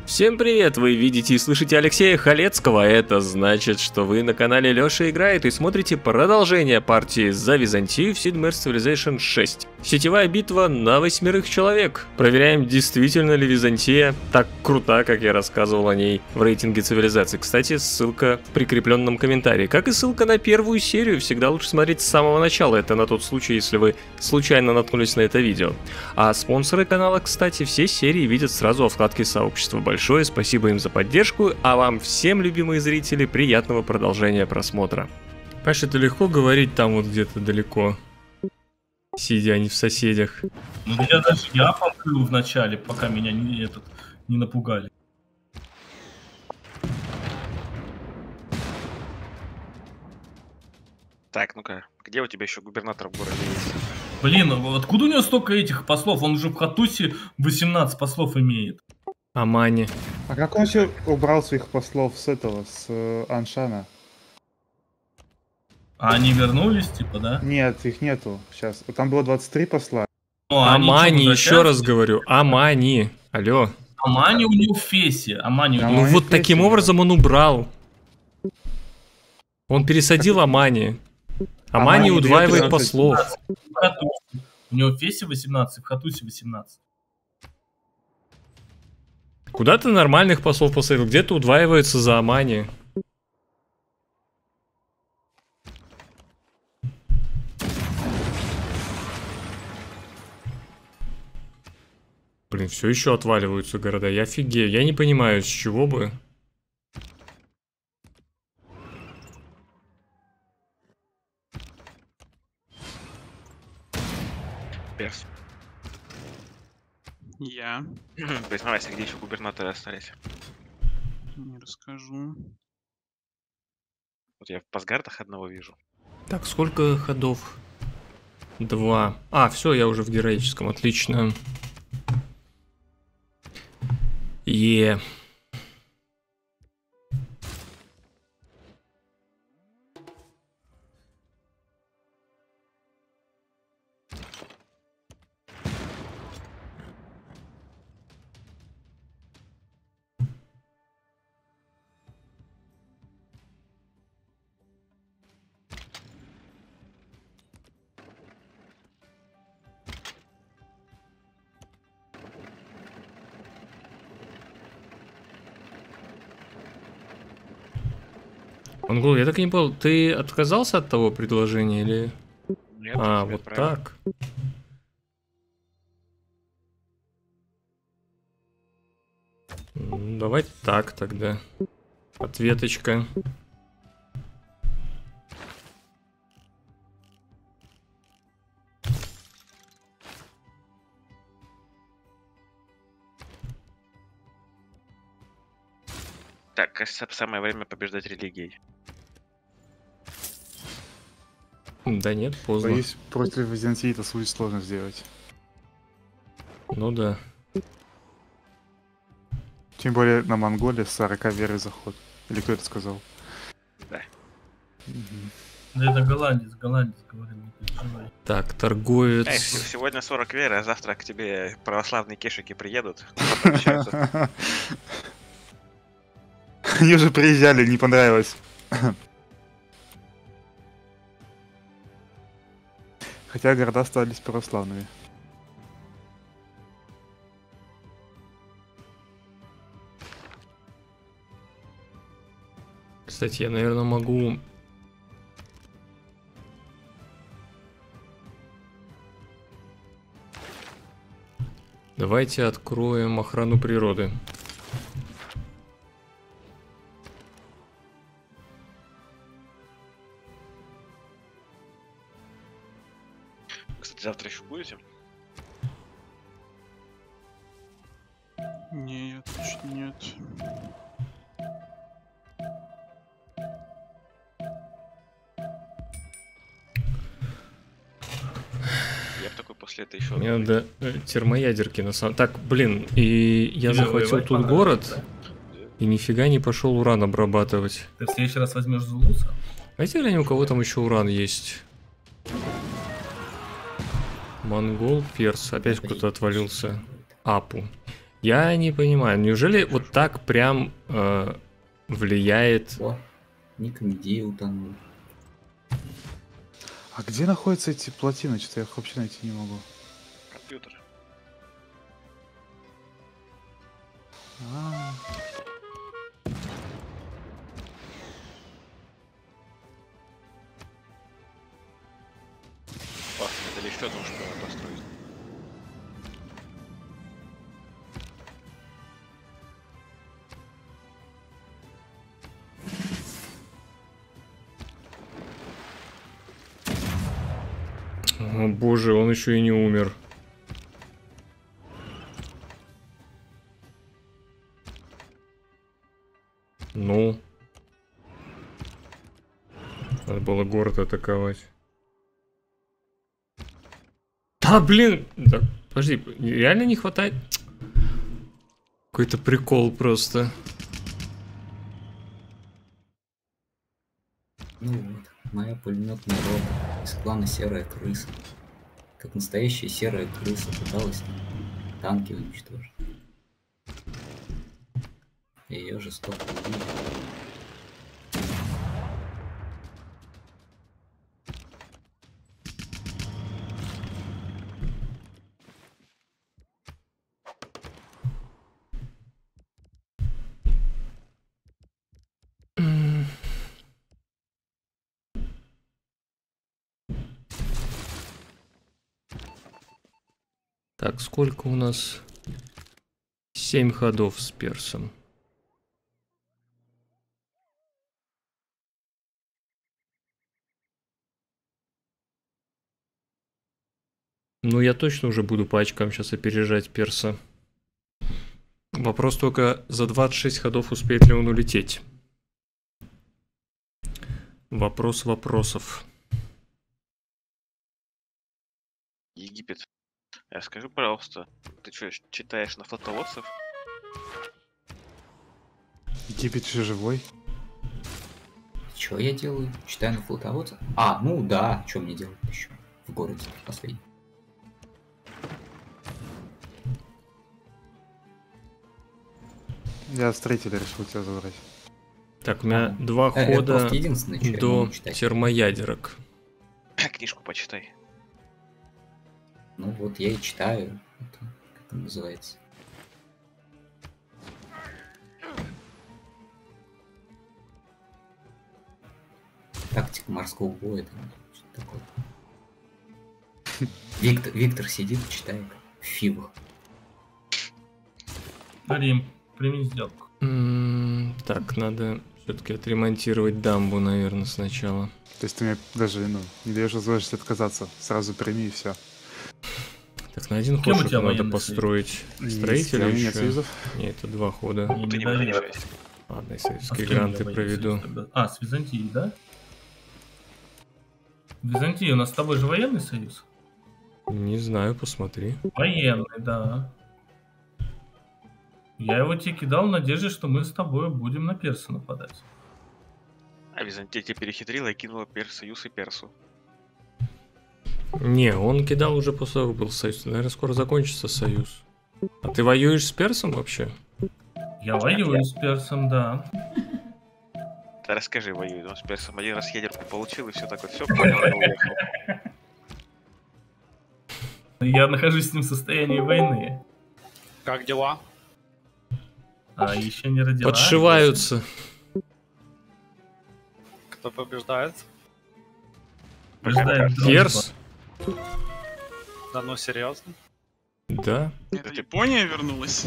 Всем привет! Вы видите и слышите Алексея Халецкого. Это значит, что вы на канале Лёша Играет и смотрите продолжение партии за Византию в Sid Meier's Civilization 6. Сетевая битва на 8 человек. Проверяем, действительно ли Византия так крута, как я рассказывал о ней в рейтинге цивилизации. Кстати, ссылка в прикрепленном комментарии. Как и ссылка на первую серию, всегда лучше смотреть с самого начала. Это на тот случай, если вы случайно наткнулись на это видео. А спонсоры канала, кстати, все серии видят сразу во вкладке сообщества. Большое спасибо им за поддержку, а вам всем, любимые зрители, приятного продолжения просмотра. Паш, это легко говорить там вот где-то далеко, сидя не в соседях. Ну я даже помню в начале, пока меня не напугали. Так, ну-ка, где у тебя еще губернатор в городе есть? Блин, откуда у него столько этих послов? Он уже в Хатусе 18 послов имеет. Амани. А как он еще убрал своих послов с этого, с Аншана? А они вернулись, типа, да? Нет, их нету сейчас. Там было 23 посла. Ну, а они Амани, что, еще раз говорю, Амани. Алло. Амани у него в Фесе. Амани у него... Ну Амани вот в таким Фесе, образом он убрал. Он пересадил Амани. Амани Амани удваивает 19. послов. в Хатусе. У него в Фесе 18, в Хатусе 18. Куда ты нормальных послов посадил? Где-то удваивается за Амани. Блин, все еще отваливаются города. Я офигею. Я не понимаю, с чего бы. Перс. Я Признавайся, где еще губернаторы остались? не расскажу. Вот я в Пасгардах одного вижу. Так, сколько ходов? 2. А, все, я уже в героическом. Отлично. Е. Монгол, я так и не понял, ты отказался от того предложения или... Нет, А, тебе вот отправил. так. Давай так тогда. Ответочка. Так, кажется, самое время побеждать религией. Да нет, поздно. Боюсь, против Византии это будет сложно сделать. Ну да. Тем более на Монголе с 40 веры заход. Или кто это сказал? Да. Да это голландец говорил, не переживай. Так, торговец. Сегодня 40 веры, а завтра к тебе православные кешики приедут. пообщаются. Они уже приезжали, не понравилось. Хотя города остались православными. Кстати, я, наверное, могу... Давайте откроем охрану природы. Кстати, завтра еще будете? Нет, точно нет. Я в такой после этой еще... Мне надо термоядерки на самом... Так, блин, и я Или захватил воевать тут понравится, город, и нифига не пошел уран обрабатывать. Ты в следующий раз возьмешь Зулуса? Знаете, глянем, у кого там еще уран есть? Монгол, перс. Опять кто-то отвалился. Апу. Я не понимаю, неужели вот так прям влияет... О, Ник Медея утонул. А где находятся эти плотины? Что-то я их вообще найти не могу. Компьютер. А, Опасно, это лишь что-то уж построить. О боже, он еще и не умер. Ну. Надо было город атаковать. Да, блин! Да, подожди, реально не хватает? Какой-то прикол просто. Ну вот, моя пулеметная рота из клана Серая Крыса. Как настоящая серая крыса пыталась танки уничтожить. Ее жестоко убили. Так, сколько у нас? 7 ходов с персом. Ну, я точно уже буду по очкам сейчас опережать перса. Вопрос только, за 26 ходов успеет ли он улететь? Вопрос вопросов. Египет. Скажи, пожалуйста, ты что, читаешь на флотоводцев? Египет еще живой? Чё я делаю? Читаю на флотоводца? А, ну да, что мне делать еще в городе последний? Я строителя решил тебя забрать. Так, у меня 2 Это хода просто единственное, что я до могу читать. термоядерок. Книжку почитай. Ну вот я и читаю. Это, как это называется? Тактика морского боя. Там, что-то такое. Виктор сидит и читает в фивах. Рим, прими сделку. Так, надо все-таки отремонтировать дамбу, наверное, сначала. То есть ты мне даже не даешь возможность отказаться. Сразу прими и все. Так, на один Кем ход у тебя надо военный построить Нет, строителя нет еще. союзов. Нет, это 2 хода. Не Ты не даю. выключайся. Ладно, я А с советские кем гранты я военный проведу. союз тогда? А, с Византией, да? Византия, у нас с тобой же военный союз? Не знаю, посмотри. Военный, да. Я его тебе кидал в надежде, что мы с тобой будем на перса нападать. А Византия тебя перехитрила и кинула союз и персу. Не, он кидал уже после того, как был союз. Наверное, скоро закончится союз. А ты воюешь с персом вообще? Я воюю с персом, да. Ты расскажи, воюет он с персом. Один раз ядерку получил и все такое, все понял, и уехал. Я нахожусь с ним в состоянии войны. Как дела? А еще не родила. Подшиваются. Кто побеждает? Побеждает дружба. Перс? Да ну серьезно? Да. Это Япония вернулась?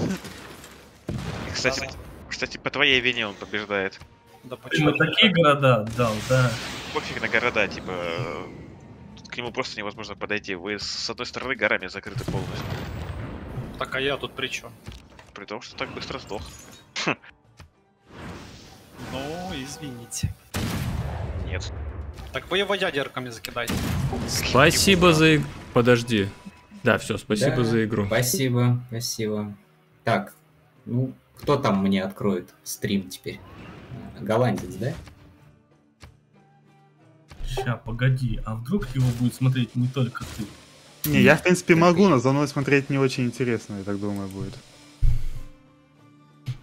Кстати, по твоей вине он побеждает. Да Ты почему? ему такие города отдал, да. Пофиг на города, типа... Тут к нему просто невозможно подойти. Вы с одной стороны горами закрыты полностью. Так а я тут при чем? При том, что так быстро сдох. Ну, извините. Нет. Так вы его ядерками закидайте. Спасибо за игру. Подожди. Да, все, спасибо Да, за игру. Спасибо, спасибо. Так, ну, кто там мне откроет стрим теперь? Голландец, да? Ща, погоди, а вдруг его будет смотреть не только ты? Не, я в принципе могу, но за мной смотреть не очень интересно, я так думаю, будет.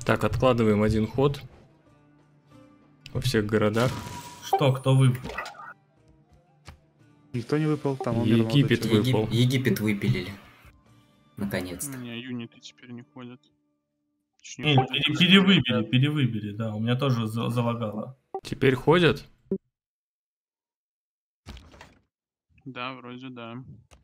Так, откладываем один ход. Во всех городах. Что, кто выпал? Никто не выпал, там умер молодой Египет человек. выпал. Египет выпилили. Наконец-то. Не, юниты теперь не ходят. Не, перевыбери, да, у меня тоже залагало. Теперь ходят? Да, вроде да.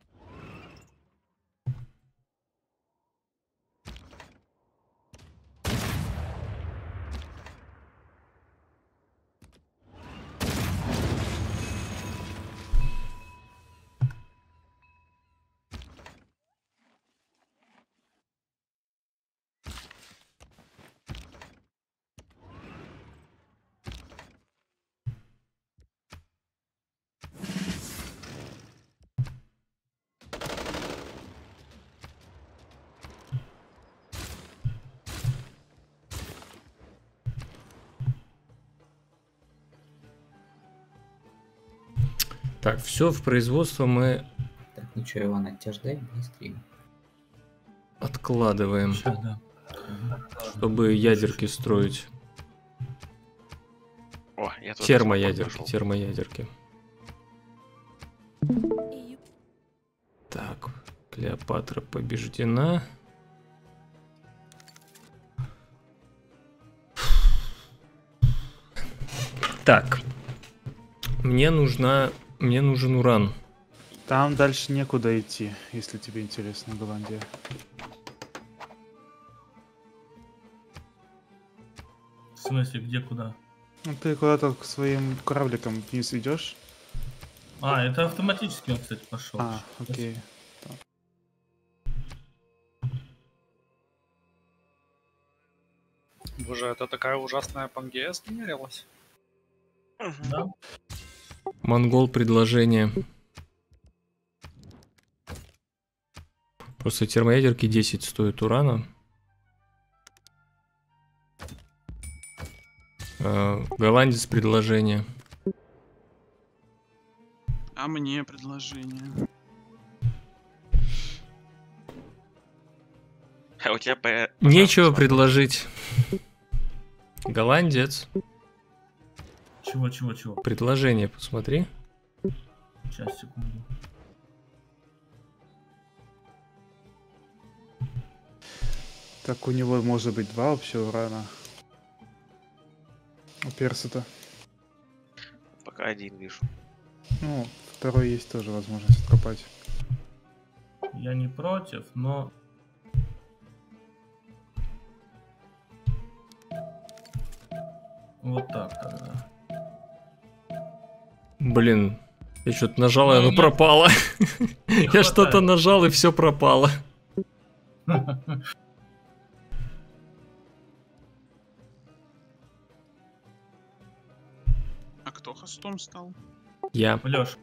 Так, все в производство мы Так, ну что, Иван, от тебя ждать быстрее. откладываем, Сейчас, да. чтобы ядерки строить. О, я тут Термоядерки, нашел. термоядерки. Так, Клеопатра побеждена. Так, мне нужен уран. Там дальше некуда идти, если тебе интересно, Голландия. В смысле, где, куда? Ну, ты куда-то к своим корабликам вниз идешь? А, это автоматически он, кстати, пошел. А, окей. Боже, это такая ужасная Пангея сгенерилась. Да? Монгол предложение. Просто термоядерки 10 стоит урана. Голландец предложение. А мне предложение. А у тебя Нечего предложить. Голландец. Чего? Предложение посмотри. Сейчас, секунду. Так у него может быть 2 вообще урана. У перса-то. пока один вижу. Ну, второй есть тоже возможность откопать. Я не против, но... Вот так тогда. Блин, я что-то нажал, и оно Ну, пропало. Я хватает. что-то нажал, и все пропало. А кто хостом стал? Я. Лёш.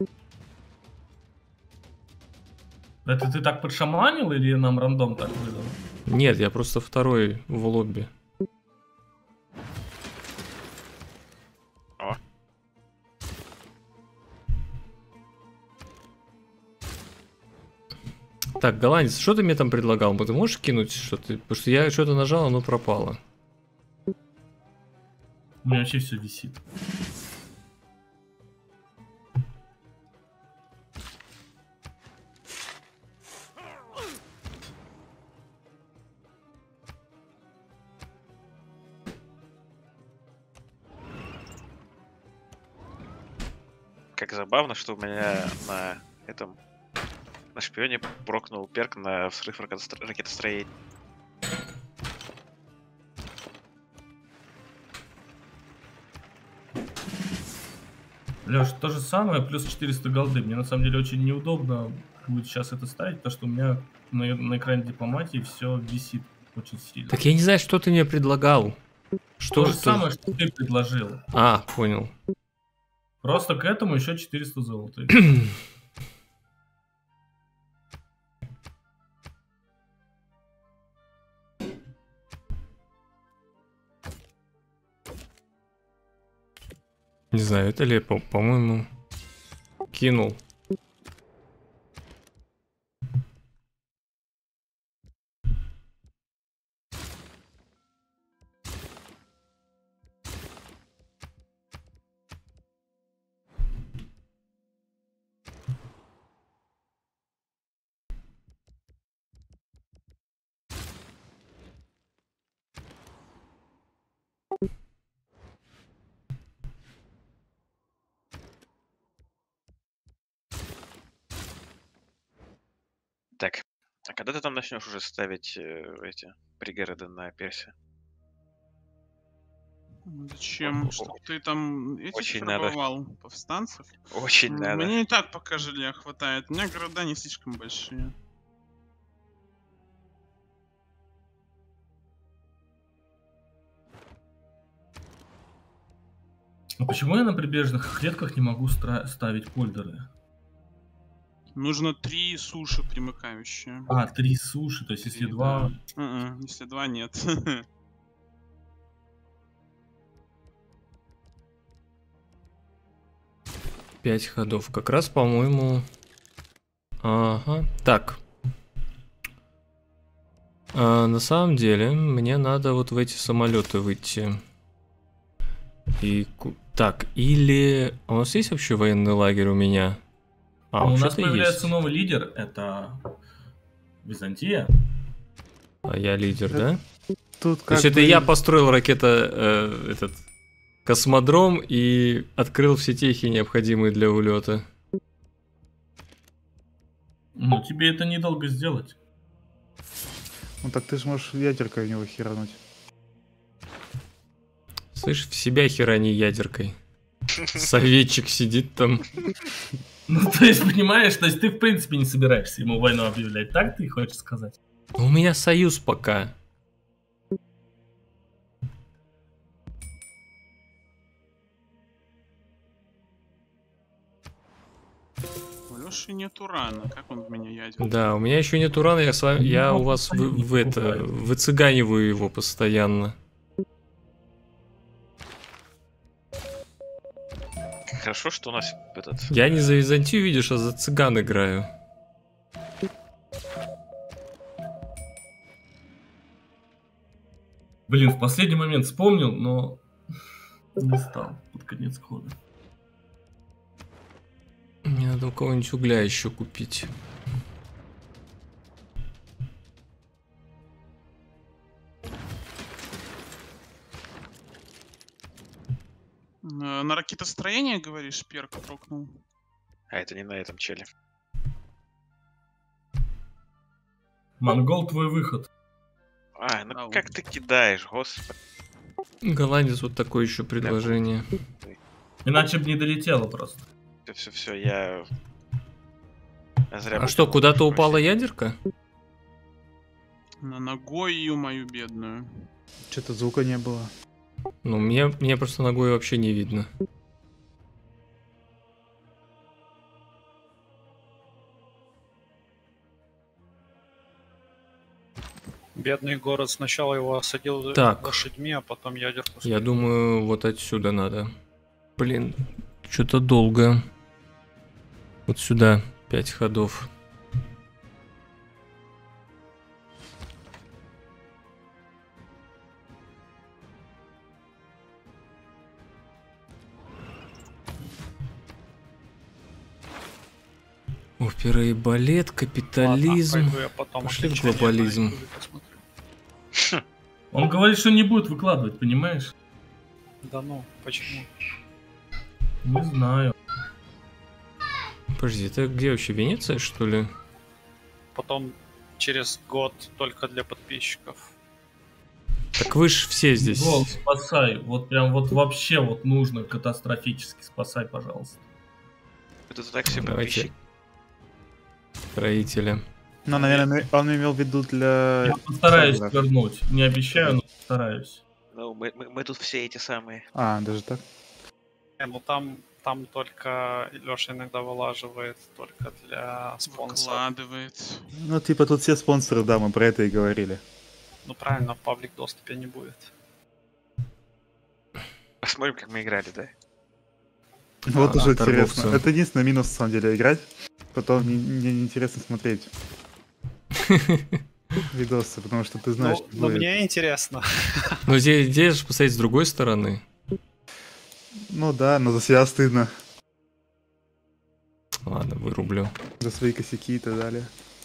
Это ты так подшаманил или нам рандом так выдал? Нет, я просто второй в лобби. О. Так, голландец, что ты мне там предлагал? Ты можешь кинуть что-то? Потому что я что-то нажал, оно пропало. У меня вообще все висит. Как забавно, что у меня на этом... На шпионе прокнул перк на взрыв ракетостроения. Лёш, то же самое, плюс 400 голды. Мне на самом деле очень неудобно будет сейчас это ставить, потому что у меня на экране дипломатии все висит очень сильно. Так я не знаю, что ты мне предлагал. Что То же ты- самое, что ты предложил. А, понял. Просто к этому еще 400 золота. Не знаю, это ли, по-моему, кинул. Когда ты там начнешь уже ставить эти пригороды на Персе? Зачем? Чтоб ты там этих очень надо. вербовал, повстанцев? Очень надо. Мне и так пока жилья хватает. У меня города не слишком большие. А почему я на прибрежных клетках не могу ставить польдеры? Нужно 3 суши примыкающие. А, 3 суши, то есть если 2... Если 2 нет. 5 ходов. Как раз, по-моему... Ага. Так. На самом деле, мне надо вот в эти самолеты выйти. И... Так, или... А у нас есть вообще военный лагерь у меня? у нас вообще-то появляется есть. новый лидер, это Византия. А я лидер, да? Тут То есть это я построил этот космодром и открыл все техи, необходимые для улета. Ну, тебе это недолго сделать. Ну так ты же можешь ядеркой в него херануть. Слышь, в себя херани ядеркой. Советчик сидит там. Ну, то есть, понимаешь, то есть ты в принципе не собираешься ему войну объявлять, так ты хочешь сказать? У меня союз пока. У Лёши нет урана. Как он в меня ядер? Да, у меня еще нет урана, я у вас выцыганиваю его постоянно. Хорошо, что у нас этот... Я не за Византию, видишь, а за цыган играю. Блин, в последний момент вспомнил, но не стал под конец хода. Мне надо у кого-нибудь угля еще купить. На ракетостроение, говоришь, перк прокнул? А это не на этом челе. Монгол, твой выход. Ну Ау. как ты кидаешь, господи. Голландец, вот такое еще предложение. Иначе бы не долетело просто. Все, я... зря А был что, куда-то просить. упала ядерка? На ногою мою бедную. Что-то звука не было. Ну, меня просто ногой вообще не видно. Бедный город, сначала его осадил Так. лошадьми, а потом ядерку. Я думаю, вот отсюда надо. Блин, что-то долго. Вот сюда 5 ходов. Опера и балет, капитализм. Ладно, пойду я потом Пошли в отличия на глобализм. ютубе посмотрю. Он говорит, что не будет выкладывать, понимаешь? Да ну, почему? Не знаю. Подожди, это где вообще, Венеция, что ли? Потом через год только для подписчиков. Так вы ж все здесь. Гол, спасай. Вот прям вот вообще вот нужно катастрофически. Спасай, пожалуйста. Это так все Давайте. подписчики. Строителя. Ну, наверное, он имел в виду для... Я постараюсь Сандра. вернуть. Не обещаю, но постараюсь. Ну, мы тут все эти самые. А, даже так? Ну там только Леша иногда вылаживает только для спонсоров. Выкладывает. Ну, типа тут все спонсоры, да, мы про это и говорили. Ну правильно, в паблик доступе не будет. Посмотрим, как мы играли, да? Вот уже торговцы. интересно. Это единственный минус, на самом деле, играть. Потом мне неинтересно смотреть видосы, потому что ты знаешь, что Ну будет. мне интересно. Ну, здесь же посмотреть с другой стороны. Ну да, но за себя стыдно. Ладно, вырублю. За свои косяки и так далее.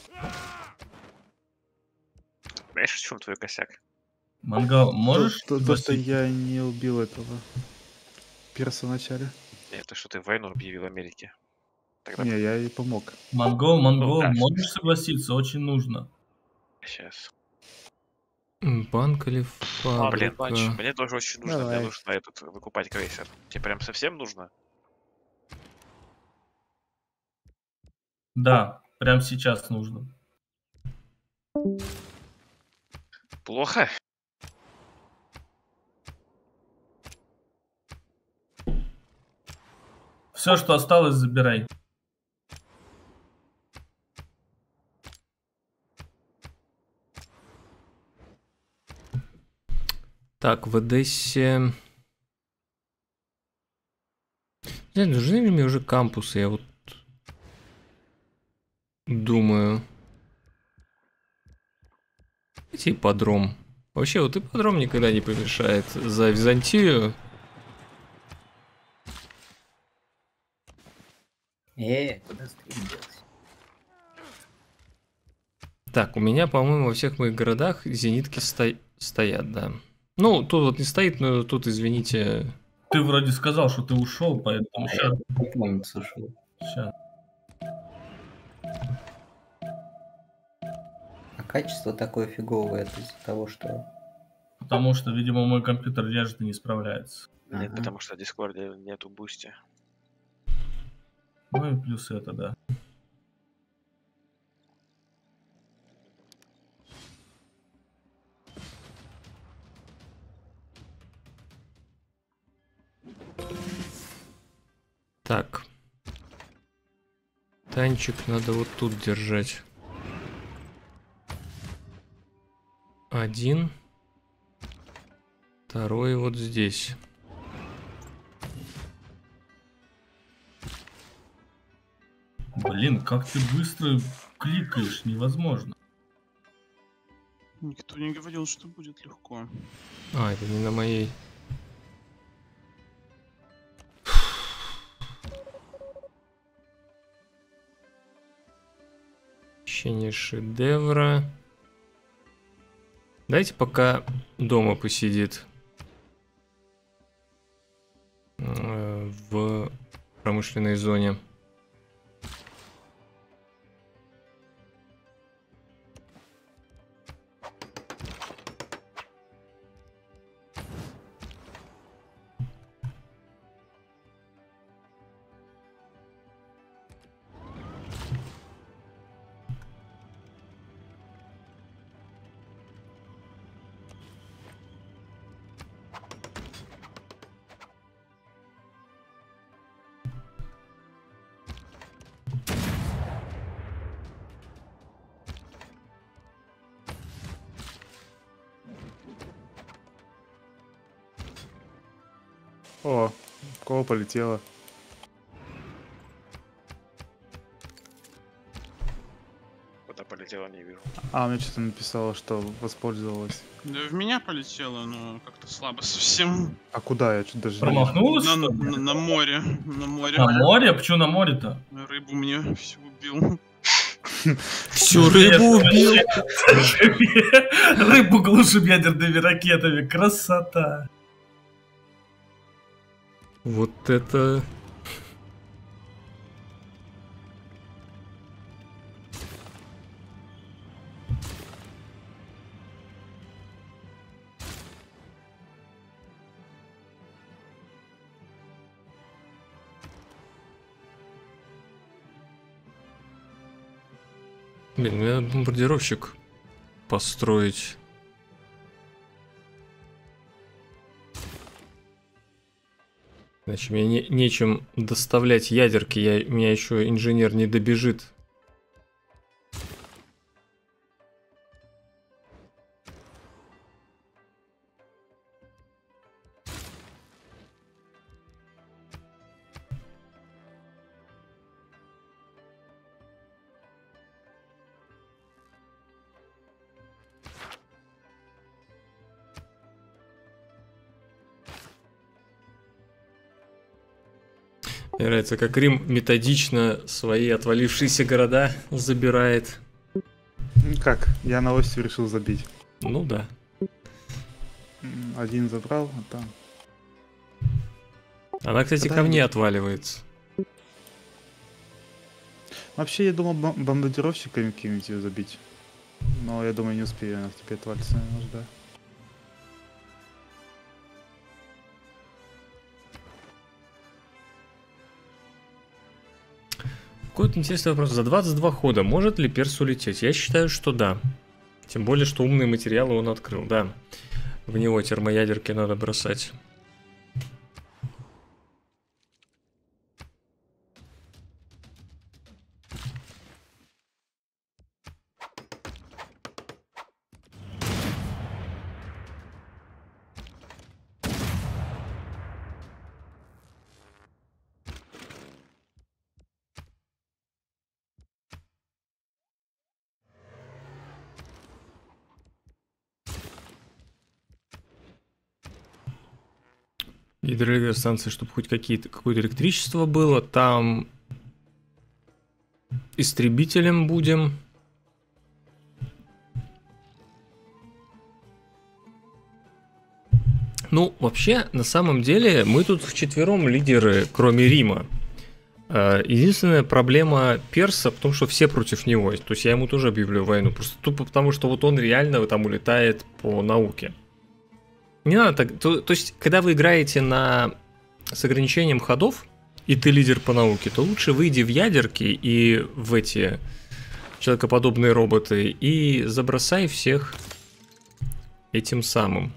Знаешь, в чем твой косяк? Мангал, можешь? То, что согласиться? я не убил этого перса в начале. Это что ты войну объявил Америке. Тогда Не, я ей помог. Монгол, Ну, да. можешь согласиться? Очень нужно. Сейчас. Банк или Блин, фабрика? мне тоже очень нужно. Давай. Мне нужно этот выкупать крейсер. Тебе прям совсем нужно? Да, прям сейчас нужно. Плохо. Все, что осталось, забирай. Так, в Одессе... Не, нужны ли мне уже кампусы? Я вот думаю. Эти ипподром. Вообще, вот ипподром никогда не помешает. За Византию. Куда стрим делся? Так, у меня, по-моему, во всех моих городах зенитки стоят, да. Ну, тут вот не стоит, но тут, извините... Ты вроде сказал, что ты ушел, поэтому сейчас. Не помню, слушал. А качество такое фиговое, это из-за того, что... Потому что, видимо, мой компьютер держит и не справляется. Нет, Ага. потому что в Дискорде нету бусти. Ну и плюс это, да. Так. Танчик надо вот тут держать. Один. Второй вот здесь. Блин, как ты быстро кликаешь, невозможно. Никто не говорил, что будет легко. А, это не на моей. Ощущение шедевра. Дайте пока дома посидит. В промышленной зоне. О, кого полетело? Куда полетело, не вижу. А, мне что-то написало, что воспользовалась. Да в меня полетело, но как-то слабо совсем. А куда? Я что-то даже не вижу. Промахнулась, На, что ли? на море. На море. На море? Почему на море-то? Рыбу мне всю убил. Всю рыбу убил. Рыбу глушим ядерными ракетами. Красота. Вот это... Блин, мне надо бомбардировщик построить. Иначе мне нечем доставлять ядерки, меня еще инженер не добежит. Мне нравится, как Рим методично свои отвалившиеся города забирает. Как? Я на остров решил забить. Ну да. Один забрал, а там... Она, кстати, ко Куда мне идет? отваливается. Вообще, я думал бомбардировщиками какими-нибудь её забить. Но я думаю, не успею она теперь отвалиться, может, да. Какой-то интересный вопрос. За 22 хода может ли перс улететь? Я считаю, что да. Тем более, что умные материалы он открыл, да. В него термоядерки надо бросать. Гидроэлектростанция, чтобы хоть какое-то электричество было. Там истребителем будем. Ну, вообще, на самом деле, мы тут вчетвером лидеры, кроме Рима. Единственная проблема перса в том, что все против него. То есть я ему тоже объявлю войну. Просто тупо потому, что вот он реально там улетает по науке. Не надо так. То есть, когда вы играете с ограничением ходов, и ты лидер по науке, то лучше выйди в ядерки и в эти человекоподобные роботы и забросай всех этими самыми.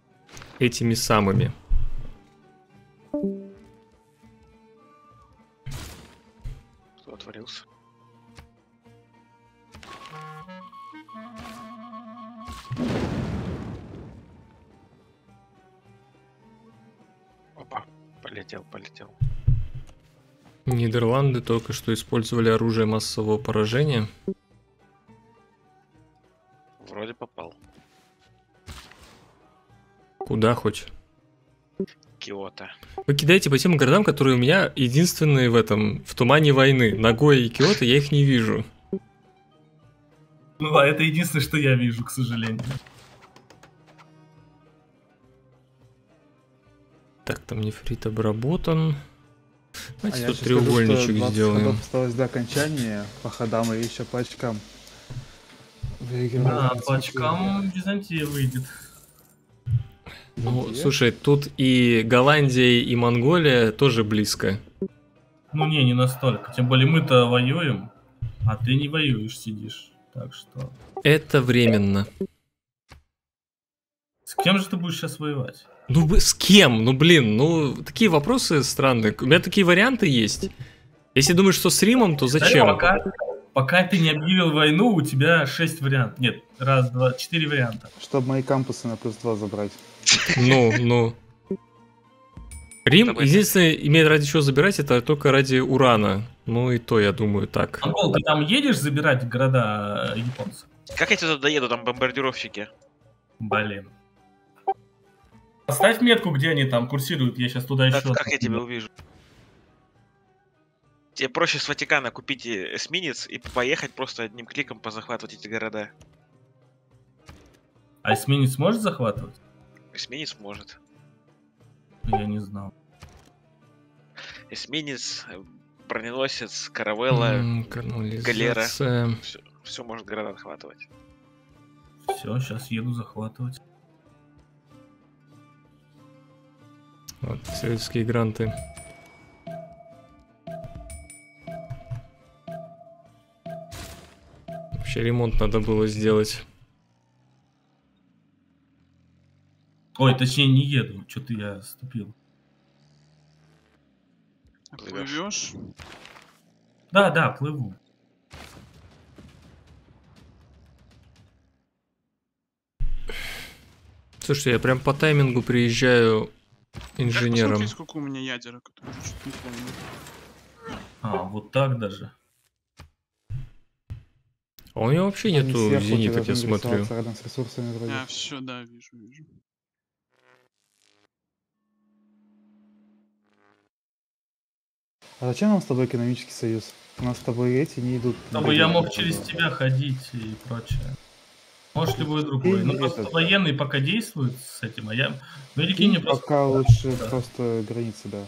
Кто отворился? Опа, полетел. Нидерланды только что использовали оружие массового поражения. Вроде попал. Куда хоть? Киото. Вы кидаете по тем городам, которые у меня единственные в тумане войны. Нагоя и Киото, я их не вижу. Ну да, это единственное, что я вижу, к сожалению. Так, там нефрит обработан. Давайте я тут сейчас скажу, треугольничек что 20 сделаем. ходов осталось до окончания по ходам и еще по очкам. Да, по очкам Византия выйдет. Ну, слушай, тут и Голландия, и Монголия тоже близко. Ну не настолько. Тем более мы-то воюем, а ты не воюешь, сидишь. Так что... Это временно. С кем же ты будешь сейчас воевать? Ну, с кем? Ну, блин, такие вопросы странные. У меня такие варианты есть. Если думаешь, что с Римом, то зачем? Пока ты не объявил войну, у тебя 6 вариантов. Нет, 1, 2, 4 варианта. Чтобы мои кампусы на +2 забрать. Ну. Рим, единственное, имеет ради чего забирать, это только ради урана. Ну и то, я думаю, так. Ангол, ты там едешь забирать города японцев? Как я туда доеду, там бомбардировщики? Блин. Поставь метку, где они там курсируют, я сейчас туда еще... Как я тебя увижу? Тебе проще с Ватикана купить эсминец и поехать просто одним кликом позахватывать эти города. А эсминец может захватывать? Эсминец может. Я не знал. Эсминец, броненосец, каравелла, галера. Все может города захватывать. Все, сейчас еду захватывать. Вот, советские гранты. Вообще ремонт надо было сделать. Ой, точнее не еду, что-то я ступил. Плывешь? Да, плыву. Слушайте, я прям по таймингу приезжаю инженером. Посмотри, сколько у меня ядерок, которые чуть не помню. А, вот так даже. А у него вообще нету зениток, я смотрю. С ресурсами вроде. А, все, да, вижу. А зачем нам с тобой экономический союз? У нас с тобой эти не идут. Чтобы я мог через тебя ходить и прочее. Может, любой другой. Ну, просто военные пока действуют с этим, а я... Ну, или кинь мне просто... Пока лучше просто границы, да.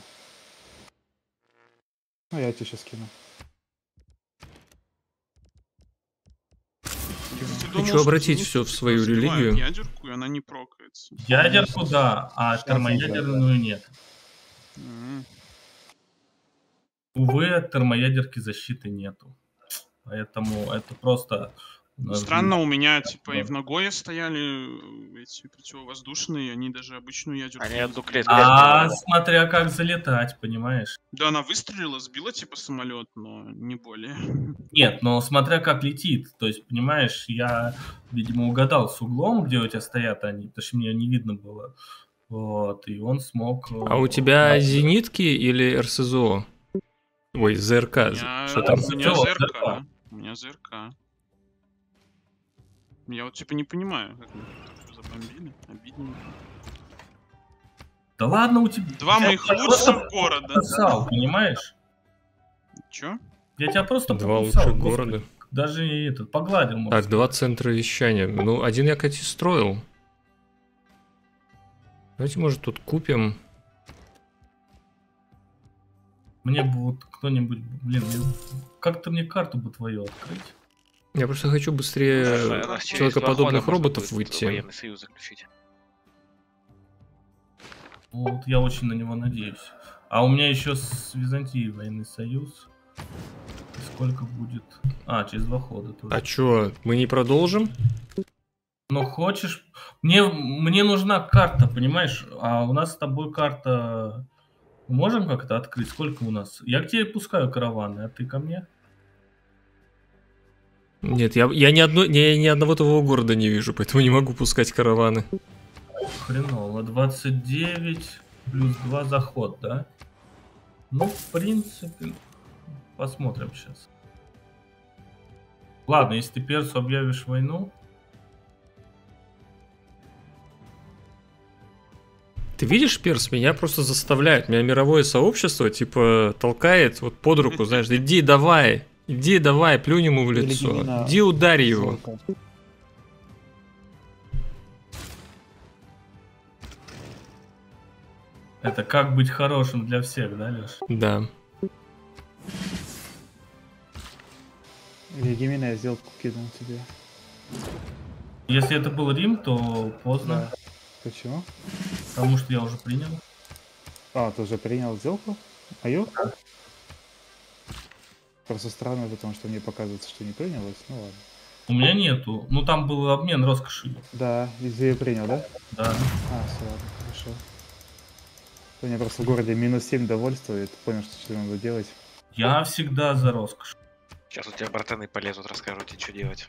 Ну, я тебе сейчас кину. хочу обратить все в свою религию. Ядерку, и она не прокается. Ядерку, да, а Сейчас термоядерную нет. М. Увы, от термоядерки защиты нету. Поэтому это просто... Странно, у меня типа Да. и в Нагое стояли эти противовоздушные, они даже обычную ядерку. Они не одну сбили. клетку. А смотря как залетать, понимаешь? Да, она выстрелила, сбила типа самолет, но не более. Нет, но смотря как летит. То есть, понимаешь, я, видимо, угадал с углом, где у тебя стоят они, потому что мне не видно было. Вот, и он смог... А у тебя зенитки или РСЗО? Ой, ЗРК. Что там? У меня Всё, ЗРК. У меня ЗРК. Я вот типа не понимаю, как мы так забомбили. Обидненько. Да ладно, у тебя... Два я моих тебя лучших просто города. пописал, понимаешь? Чё? Я тебя просто Два пописал, лучших господи. города. Даже этот, погладил. можно Так, два сказать. центра вещания. Ну, один я, кстати, строил. Давайте, может, тут купим. Мне бы вот кто-нибудь... Блин, как-то мне карту бы твою открыть. Я просто хочу быстрее человекоподобных роботов выйти. Военный союз заключить. Вот я очень на него надеюсь. А у меня еще с Византией военный союз. Сколько будет? А, через 2 хода тоже. А чё, мы не продолжим? Ну, хочешь... Мне нужна карта, понимаешь? А у нас с тобой карта... Можем как-то открыть? Сколько у нас? Я к тебе пускаю караваны, а ты ко мне? Нет, я ни одного того города не вижу, поэтому не могу пускать караваны. Хреново. 29 плюс 2 заход, да? Ну, в принципе... Посмотрим сейчас. Ладно, если ты перцу объявишь войну... Ты видишь, Перс, меня просто заставляют. Меня мировое сообщество, типа, толкает вот под руку, знаешь, иди давай, плюнь ему в лицо. Легимина Иди ударь его. Ссылка. Это как быть хорошим для всех, да, Леш? Да. Легимина я сделку кидал тебе. Если это был Рим, то поздно, Да. Почему? потому что я уже принял. А, ты уже принял сделку? Мою? Просто странно, потому что мне показывается, что не принялось. Ну ладно. У меня нету. Ну, там был обмен роскошью. Да, везде принял, да? Да. А, все, ладно, хорошо. У меня просто в городе минус 7 довольствует. Понял, что надо делать. Я всегда за роскошь. Сейчас у тебя братаны полезут, расскажут тебе, что делать.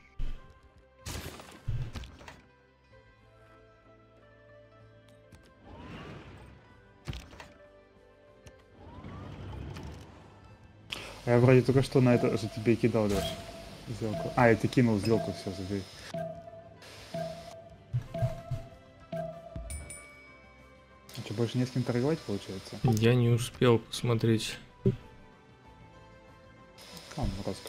Я вроде только что на это же тебе кидал, Леш, сделку. А, и ты кинул сделку, все, забей. А что, больше не с кем торговать, получается? Я не успел посмотреть. Ну, роскошь.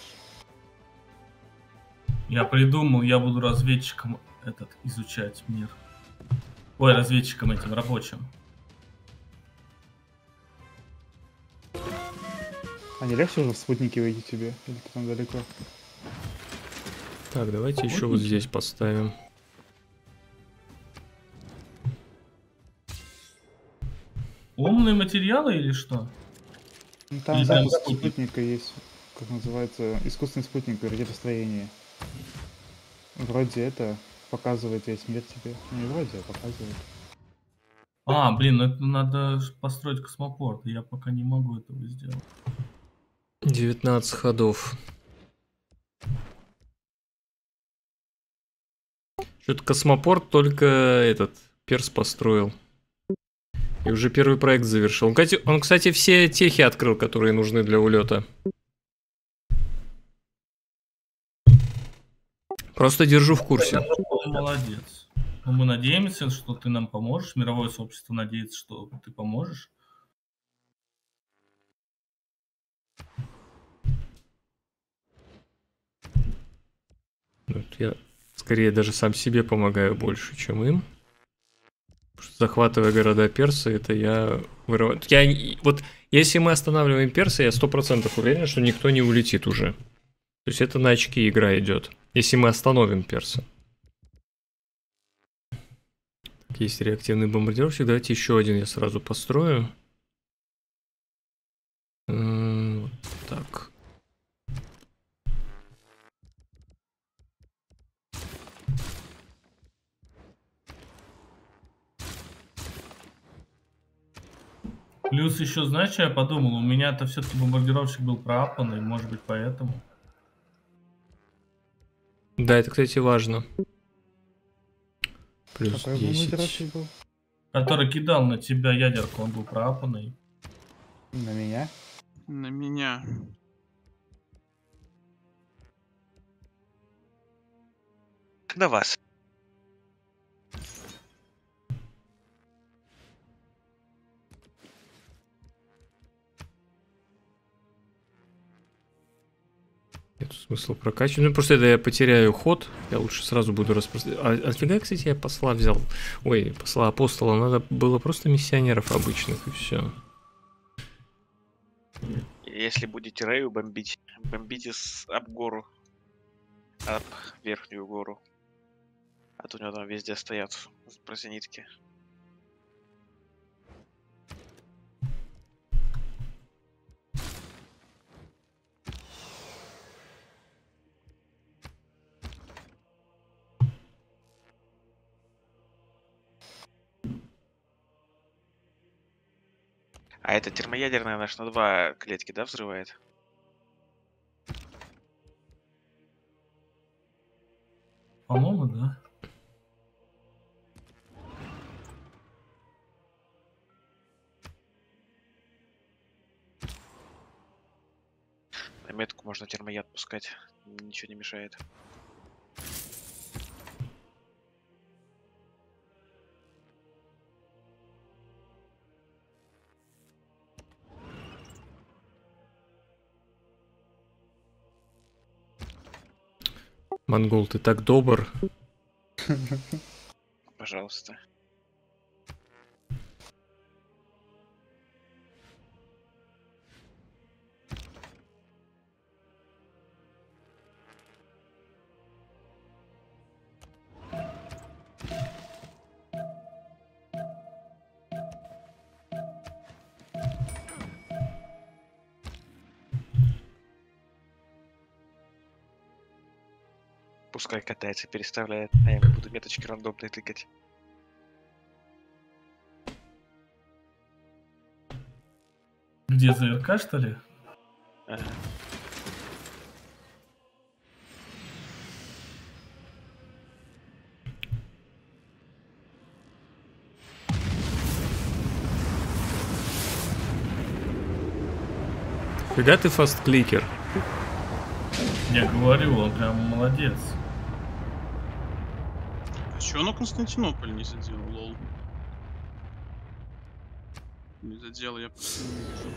Я придумал, я буду разведчиком изучать мир. Ой, разведчиком этим рабочим. А не легче уже в спутнике выйти тебе? Или ты там далеко? Так, давайте еще вот здесь поставим. Умные материалы или что? Ну, там Или запуск прям спутника есть, как называется, искусственный спутник ракетостроения. Вроде это показывает весь мир тебе. Ну, не вроде, а показывает. А, блин, это надо построить космопорт. Я пока не могу этого сделать. 19 ходов. Что-то космопорт только этот Перс построил. И уже первый проект завершил. Он, кстати, все техи открыл, которые нужны для улета. Просто держу в курсе. Молодец. Ну, мы надеемся, что ты нам поможешь. Мировое сообщество надеется, что ты поможешь. Вот я скорее даже сам себе помогаю больше, чем им. Потому что, захватывая города Перса, это я вырываю. Вот если мы останавливаем Перса, я 100% уверен, что никто не улетит уже. То есть это на очки игра идет. Если мы остановим перса. Есть реактивный бомбардировщик. Давайте еще один я сразу построю. Вот так. Плюс еще, знаешь, что я подумал? У меня-то все-таки бомбардировщик был проапанный, может быть, поэтому. Да, это, кстати, важно. Плюс Какой 10. бомбардировщик был? Который кидал на тебя ядерку, он был проапанный. На меня? На меня. На вас. Нет смысла прокачивать. Ну, просто это я потеряю ход. Я лучше сразу буду распространять. А офига, кстати, я посла взял. Ой, посла апостола. Надо было просто миссионеров обычных, и все. Если будете Рэю бомбить, бомбите об гору. Об верхнюю гору. А то у него там везде стоят прозенитки. А это термоядерная наш на 2 клетки, да, взрывает? По-моему, да. На метку можно термояд пускать. Ничего не мешает. Монгол, ты так добр. Пожалуйста. Пускай катается, переставляет, а я буду меточки рандомные тыкать. Где ЗРК, что ли? Ага. Фига ты фасткликер. Я говорю, он прям молодец. А чё оно Константинополь не задел, лол? Не задел, я просто не вижу.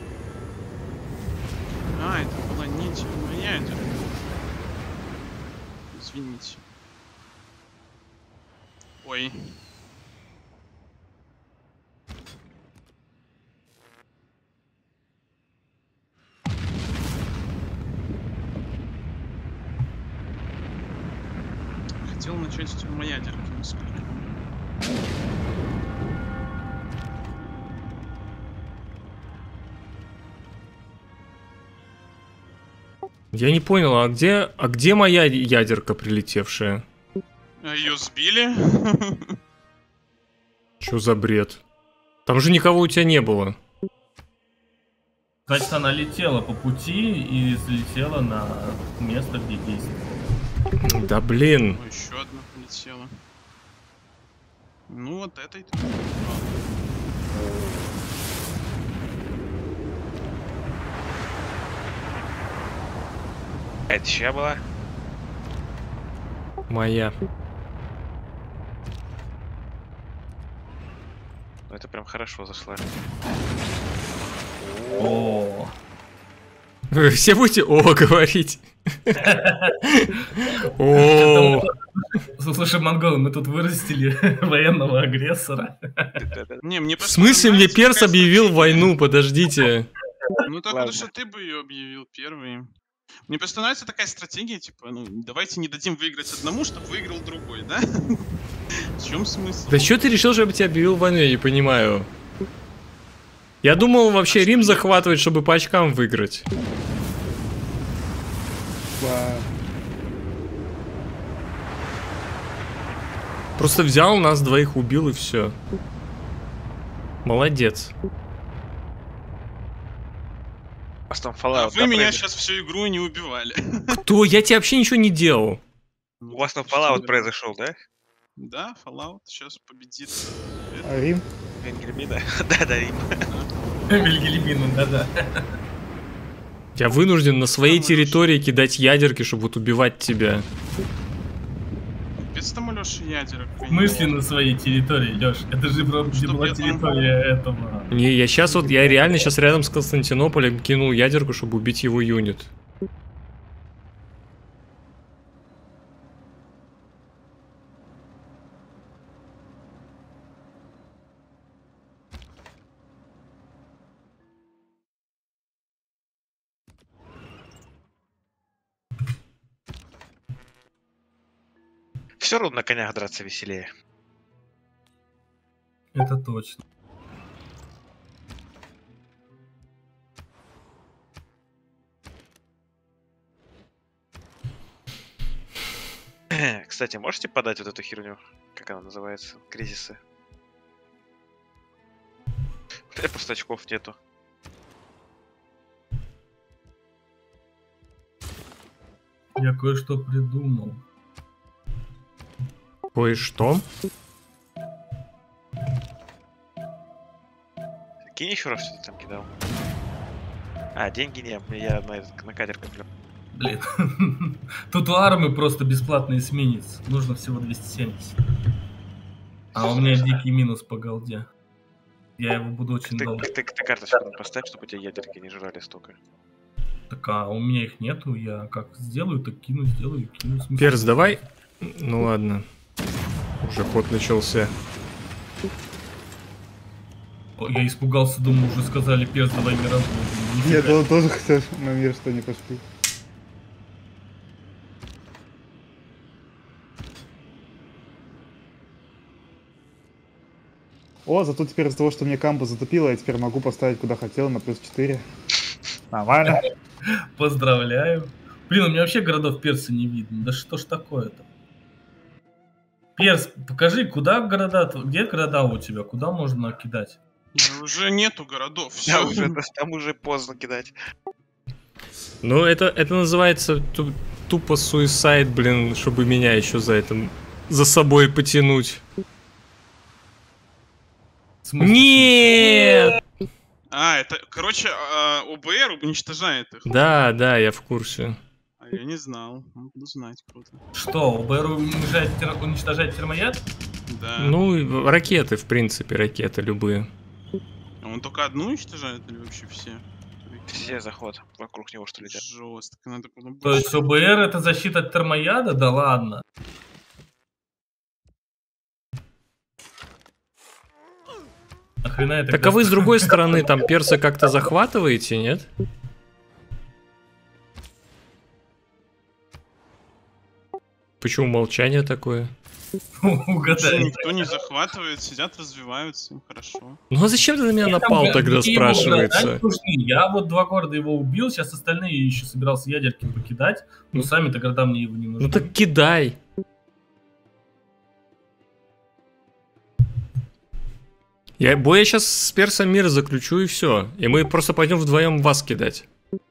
А, это была не термоядерная. Извините. Ой. Хотел начать с термоядерки, несколько. Я не понял, а где моя ядерка прилетевшая? А ее сбили? Чё за бред? Там же никого у тебя не было. Значит, она летела по пути и взлетела на место, где действовала. Да блин. О, еще одна полетела. Ну вот этой. А это чья была? Моя. Ну это прям хорошо зашла. О, Вы все будете «о» говорить. О. слушай, монголы, мы тут вырастили военного агрессора. Не, мне В смысле мне перс объявил войну? Подождите. Ну так Ладно. потому что ты бы ее объявил первый. Мне просто нравится такая стратегия, типа, ну, давайте не дадим выиграть одному, чтобы выиграл другой, да? В чем смысл? Да что ты решил, чтобы тебя объявил войну, я не понимаю. Я думал вообще Рим захватывать, чтобы по очкам выиграть. Да. Просто взял, нас двоих убил и все. Молодец. У вас там А Fallout, вы да, меня произошел? сейчас всю игру не убивали. Кто? Я тебе вообще ничего не делал. У вас там Fallout произошел, да? Да, Fallout сейчас победит. А Рим? Венгельмина? Да-да, Рим. Вильгельмина, да-да. Я вынужден на своей территории кидать ядерки, чтобы вот убивать тебя. Без там, Леша, ядерок. В смысле на своей территории, Лёш? Это же была я там- территория этого. Не, я сейчас вот, я реально сейчас рядом с Константинополем кинул ядерку, чтобы убить его юнит. Все равно на конях драться веселее. Это точно. Кстати, можете подать вот эту херню? Как она называется? Кризисы. У меня просто очков нету. Я кое-что придумал. Кое-что? Кинь еще раз, что ты там кидал. А, деньги не, я на катер коплю. Блин. Тут у армы просто бесплатный эсминец. Нужно всего 270. А у меня дикий минус по голде. Я его буду очень долго. Ты карточку поставь, чтобы у тебя ядерки не жрали столько. Так, а у меня их нету. Я как сделаю, так кину, сделаю, кину. Смысл? Перс, давай. Ну ладно. Уже ход начался. О, я испугался, думаю, уже сказали перс, давай мировую. Я тоже хотел на мир, что не пошли. О, зато теперь из-за того, что мне камбу затопило, я теперь могу поставить куда хотел на плюс 4. Нормально. Поздравляю. Блин, у меня вообще городов перса не видно. Да что ж такое-то? Перс, покажи, куда города, где города у тебя, куда можно кидать? Да уже нету городов. Там Все. там уже поздно кидать. Ну, это называется тупо суисайд, блин, чтобы меня еще за собой потянуть. В смысле? Нет! А, это, короче, ОБР уничтожает их. Да, да, я в курсе. А я не знал. Буду знать, круто. Что, УБР уничтожает термояд? Да. Ну, ракеты, в принципе, ракеты любые. А он только одну уничтожает или вообще все? Все заход вокруг него, что летят. Жестко, надо было То есть ОБР это защита от термояда? Да ладно. Нахрена это? Так а вы с другой стороны там перса как-то захватываете, нет? Почему молчание такое? Угадай. Никто не захватывает, сидят, развиваются, им хорошо. Ну а зачем ты на меня напал тогда, спрашивается? Я вот 2 города его убил, сейчас остальные еще собирался ядерки покидать. Но сами-то города мне его не нужны. Ну так кидай. Я сейчас с персом мир заключу и все. И мы просто пойдем вдвоем вас кидать.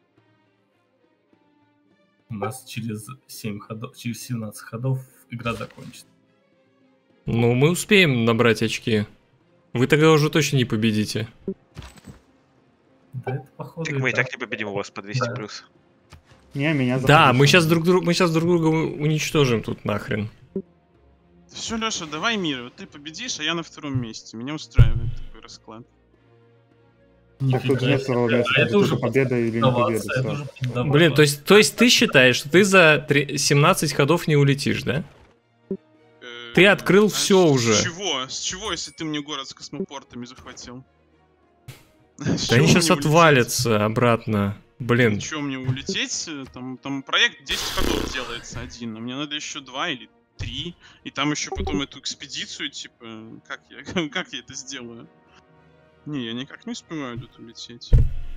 У нас через 7 ходов, через 17 ходов игра закончится. Ну, мы успеем набрать очки. Вы тогда уже точно не победите. Да, это походу. Так мы и так не победим, у вас по 200 Да. плюс. Не, меня Да, мы запустили. сейчас друг друга уничтожим тут нахрен. Все, Леша, давай мир. Вот ты победишь, а я на втором месте. Меня устраивает такой расклад. Так тут же нет второго места, А это тут уже только победа или не победа. поддаваться, это сразу. уже поддаваться. Блин, то есть ты считаешь, что ты за 17 ходов не улетишь, да? Ты открыл всё уже. С чего? С чего, если ты мне город с космопортами захватил? Да они сейчас отвалятся обратно. Блин. Ничего мне улететь, там проект 10 ходов делается один, а мне надо еще 2 или 3, и там еще потом эту экспедицию, типа, как я это сделаю? Не, я никак не успеваю тут улететь.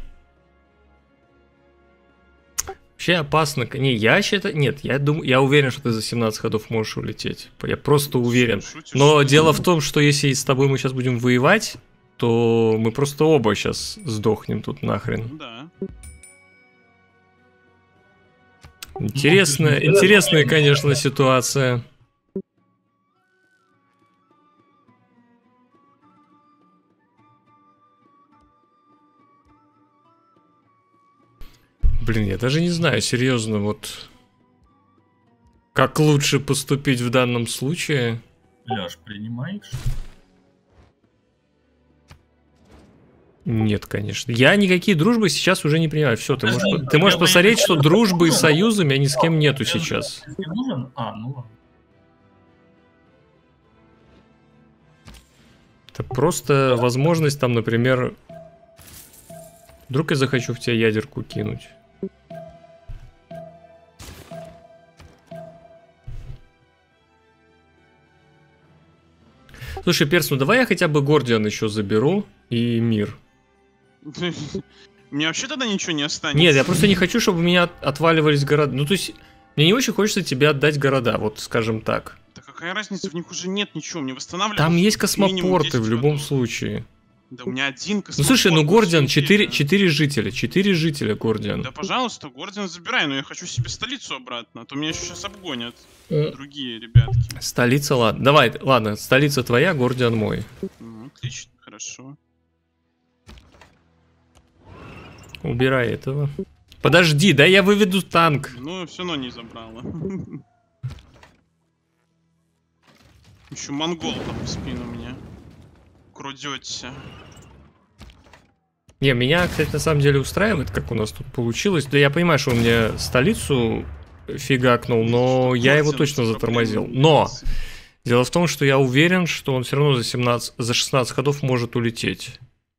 Вообще опасно. Не, я считаю... Нет, я думаю, я уверен, что ты за 17 ходов можешь улететь. Я просто уверен. Шутишь, Но что ли? дело в том, что если с тобой мы сейчас будем воевать, то мы просто оба сейчас сдохнем тут нахрен. Ну да. Интересная, конечно, ситуация. Блин, я даже не знаю, серьезно, вот как лучше поступить в данном случае. Лёш, принимаешь? Нет, конечно. Я никакие дружбы сейчас уже не принимаю. Все, ты Подожди, можешь я посмотреть, понимаю, что что дружбы и нужен. союзы у меня ни с кем нету сейчас. Тебе нужен? А, ну ладно. Это просто возможность там, например, вдруг я захочу в тебя ядерку кинуть. Слушай, Перс, ну давай я хотя бы Гордиан еще заберу и мир. У меня вообще тогда ничего не останется. Нет, я просто не хочу, чтобы у меня отваливались города. Ну, то есть, мне не очень хочется тебе отдать города, вот скажем так. Да какая разница, в них уже нет ничего, мне восстанавливать. Там есть минимум космопорты 10 в любом ходов. случае. Да у меня один космопорт. Ну слушай, ну на Гордиан, всю империю. 4 жителя. 4 жителя Гордиан. Да пожалуйста, Гордиан забирай, но я хочу себе столицу обратно, а то меня еще сейчас обгонят другие ребятки. Столица, ладно. Давай, ладно, столица твоя, Гордиан мой. Ну, отлично, хорошо. Убирай этого. Подожди, да я выведу танк. Ну, все равно не забрала. Еще монгол там в спину меня крудется. Не, меня, кстати, на самом деле устраивает, как у нас тут получилось. Да я понимаю, что он мне столицу фигакнул, но я его точно затормозил. Но дело в том, что я уверен, что он все равно за 16 ходов может улететь.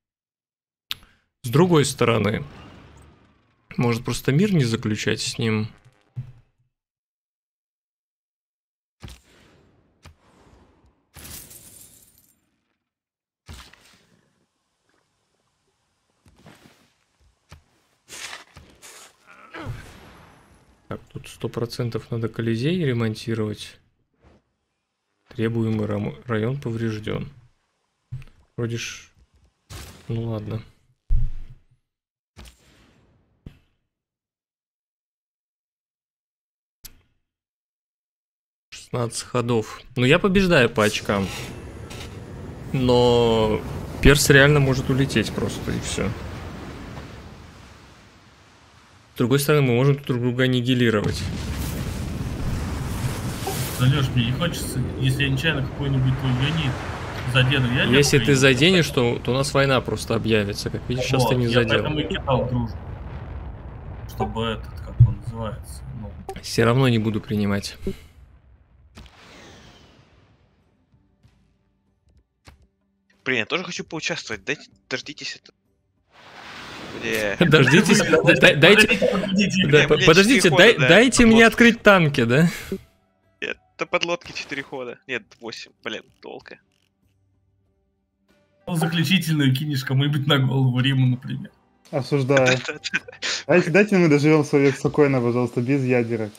С другой стороны, может просто мир не заключать с ним. Так, тут 100% надо Колизей ремонтировать. Требуемый район поврежден. Вроде ж... Ну ладно. Ходов. Ну, я побеждаю по очкам. Но Перс реально может улететь просто, и все. С другой стороны, мы можем друг друга аннигилировать. Да, Лёш, мне не хочется, если я нечаянно какой-нибудь твой юнит задену. Если ты заденешь, то у нас война просто объявится. Как видишь, сейчас ты не я задел. поэтому и кидал дружбу. Чтобы этот, как он называется, ну... Все равно не буду принимать. Блин, я тоже хочу поучаствовать. Дождитесь это. Дождитесь, дайте... Подождите, дайте мне открыть танки, да? Это подлодки 4 хода. Нет, 8. Блин, долго. Ну, заключительную кинешь кому-нибудь на голову, Риму, например. Осуждаю. Дайте мы доживем свой век спокойно, пожалуйста, без ядерок.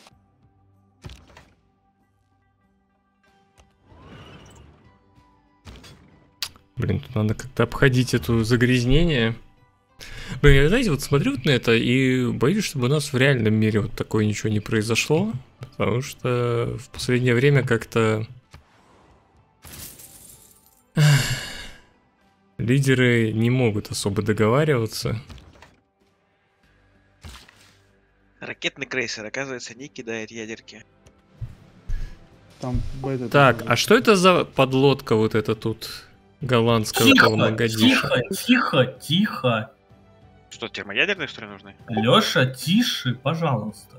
Блин, тут надо как-то обходить это загрязнение. Блин, я, знаете, вот смотрю вот на это и боюсь, чтобы у нас в реальном мире вот такое ничего не произошло. Потому что в последнее время как-то... Лидеры не могут особо договариваться. Ракетный крейсер, оказывается, не кидает ядерки. Там, так, а что это за подлодка вот эта тут? Голландского Магадиша? Тихо. Что, термоядерные, что ли, нужны? Лёша, тише, пожалуйста.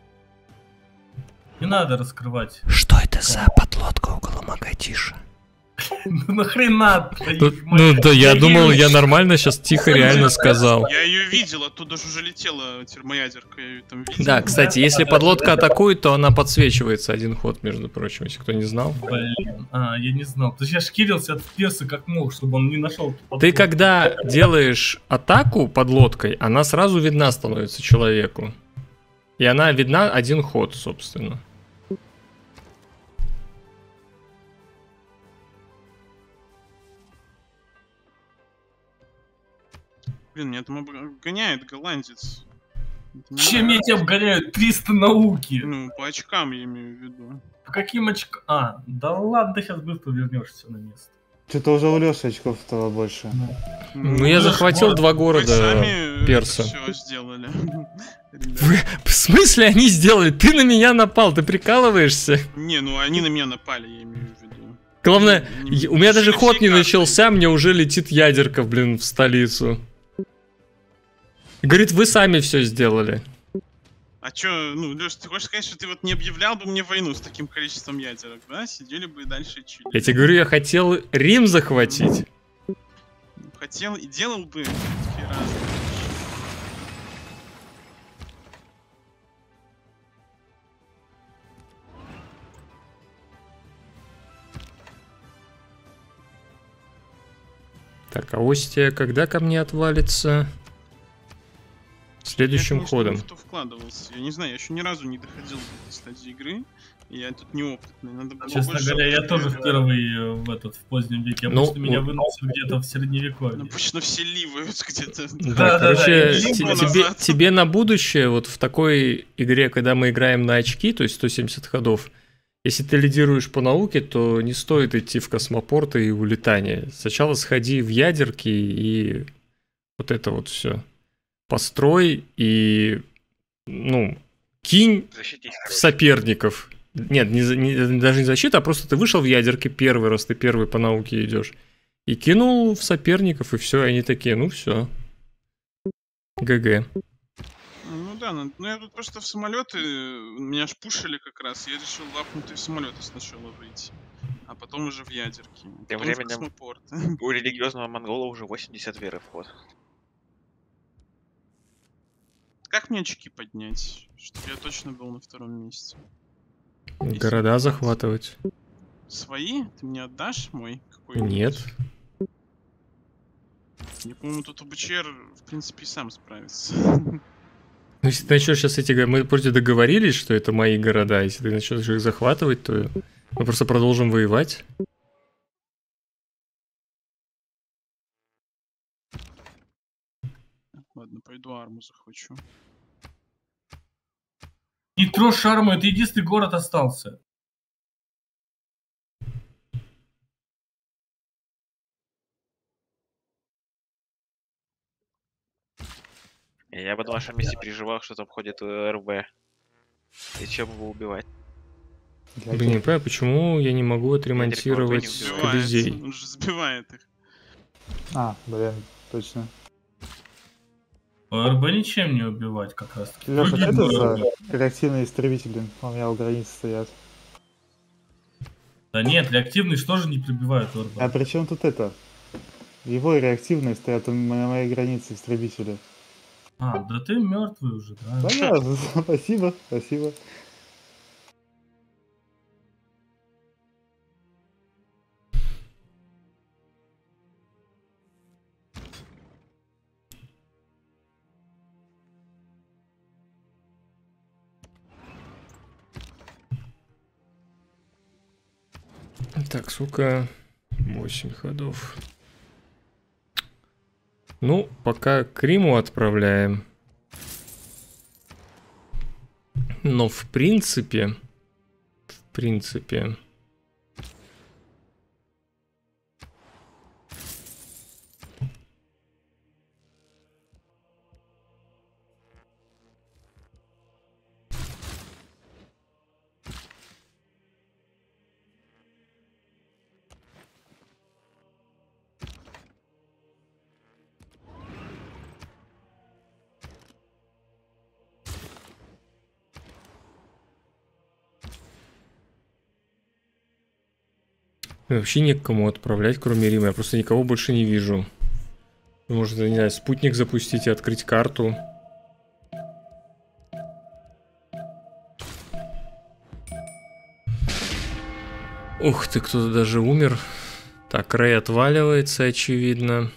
Не надо раскрывать. Что это за подлодка около Магадиша? Ну нахрена? Ну да, я думал, я нормально сейчас тихо реально сказал. Я ее видел, оттуда же уже летела термоядерка, я ее там видел. Да, кстати, если подлодка атакует, то она подсвечивается один ход, между прочим, если кто не знал. Блин, я не знал. То есть я шкирился от перса как мог, чтобы он не нашел. Ты когда делаешь атаку подлодкой, она сразу видна становится человеку. И она видна один ход, собственно. Блин, меня там обгоняет голландец. Это не Чем знаю. я тебя обгоняю? 300 науки. Ну, по очкам я имею в виду. По каким очкам? Да ладно, ты сейчас быстро вернешься на место. Что-то уже у Лёши очков стало больше. Ну я захватил два Вы города сами перса. все сделали. Ребят. Вы, в смысле они сделали? Ты на меня напал, ты прикалываешься? Не, ну они на меня напали, я имею в виду. Главное, у меня даже ход не Всей начался, мне уже летит ядерка, блин, в столицу. И говорит, вы сами все сделали. А чё, ну, Лёш, ты хочешь сказать, что ты вот не объявлял бы мне войну с таким количеством ядерок, да? Сидели бы и дальше чили. Я тебе говорю, я хотел Рим захватить. Хотел и делал бы такие разные вещи. Так, а Остия когда ко мне отвалится? Следующим Я, конечно, ходом. не в то вкладывался. Я не знаю, я еще ни разу не доходил до этой стадии игры. И я тут неопытный. Надо было Честно больше говоря, я опыта. тоже впервые в позднем веке. Ну, Обычно меня вот- выносят где-то в средневековье. Обычно все ливают где-то. Да, Да, короче, да, либо тебе, назад. тебе на будущее, вот в такой игре, когда мы играем на очки, то есть 170 ходов, если ты лидируешь по науке, то не стоит идти в космопорты и улетание. Сначала сходи в ядерки и вот это вот все. Построй и, ну, кинь Защитить. в соперников. Нет, даже не защита, а просто ты вышел в ядерке первый раз, ты первый по науке идешь. И кинул в соперников, и все, они такие, ну все. ГГ. Ну да, ну я тут просто в самолеты, меня ж пушили как раз, я решил лапнуть и в самолеты сначала выйти, а потом уже в ядерки, Тем потом в временем- космопорт. У религиозного монгола уже 80 веры вход. Как мне очки поднять, чтобы я точно был на втором месте? Города захватывать. Свои? Ты мне отдашь мой какой-нибудь? Нет. Я, по-моему, тут УБЧР, в принципе, и сам справится. Ну, если ты начнешь сейчас мы вроде договорились, что это мои города. Если ты начнешь их захватывать, то мы просто продолжим воевать. Ладно, пойду арму захвачу. Нитро Шарма, это единственный город остался. Я бы на вашем месте переживал, что там ходит РВ. И чем его убивать? Блин, не понимаю, почему я не могу отремонтировать не Сбивает, Колизей. он же сбивает их. Блин, точно. РБ ничем не убивать как раз таки. Лёша, что Другие это за города. реактивные истребители? У меня у границы стоят. Да нет, реактивные что же не прибивают РБ? А при чем тут это? Его реактивные стоят на моей границе истребители. Да ты мертвый уже, да? Понятно, спасибо, спасибо. Так, сколько? 8 ходов. Ну, пока к Риму отправляем. Но в принципе... Вообще не к кому отправлять, кроме Рима. Я просто никого больше не вижу. Может, не знаю, спутник запустить и открыть карту. Ух ты, кто-то даже умер. Так, Рэй отваливается, очевидно.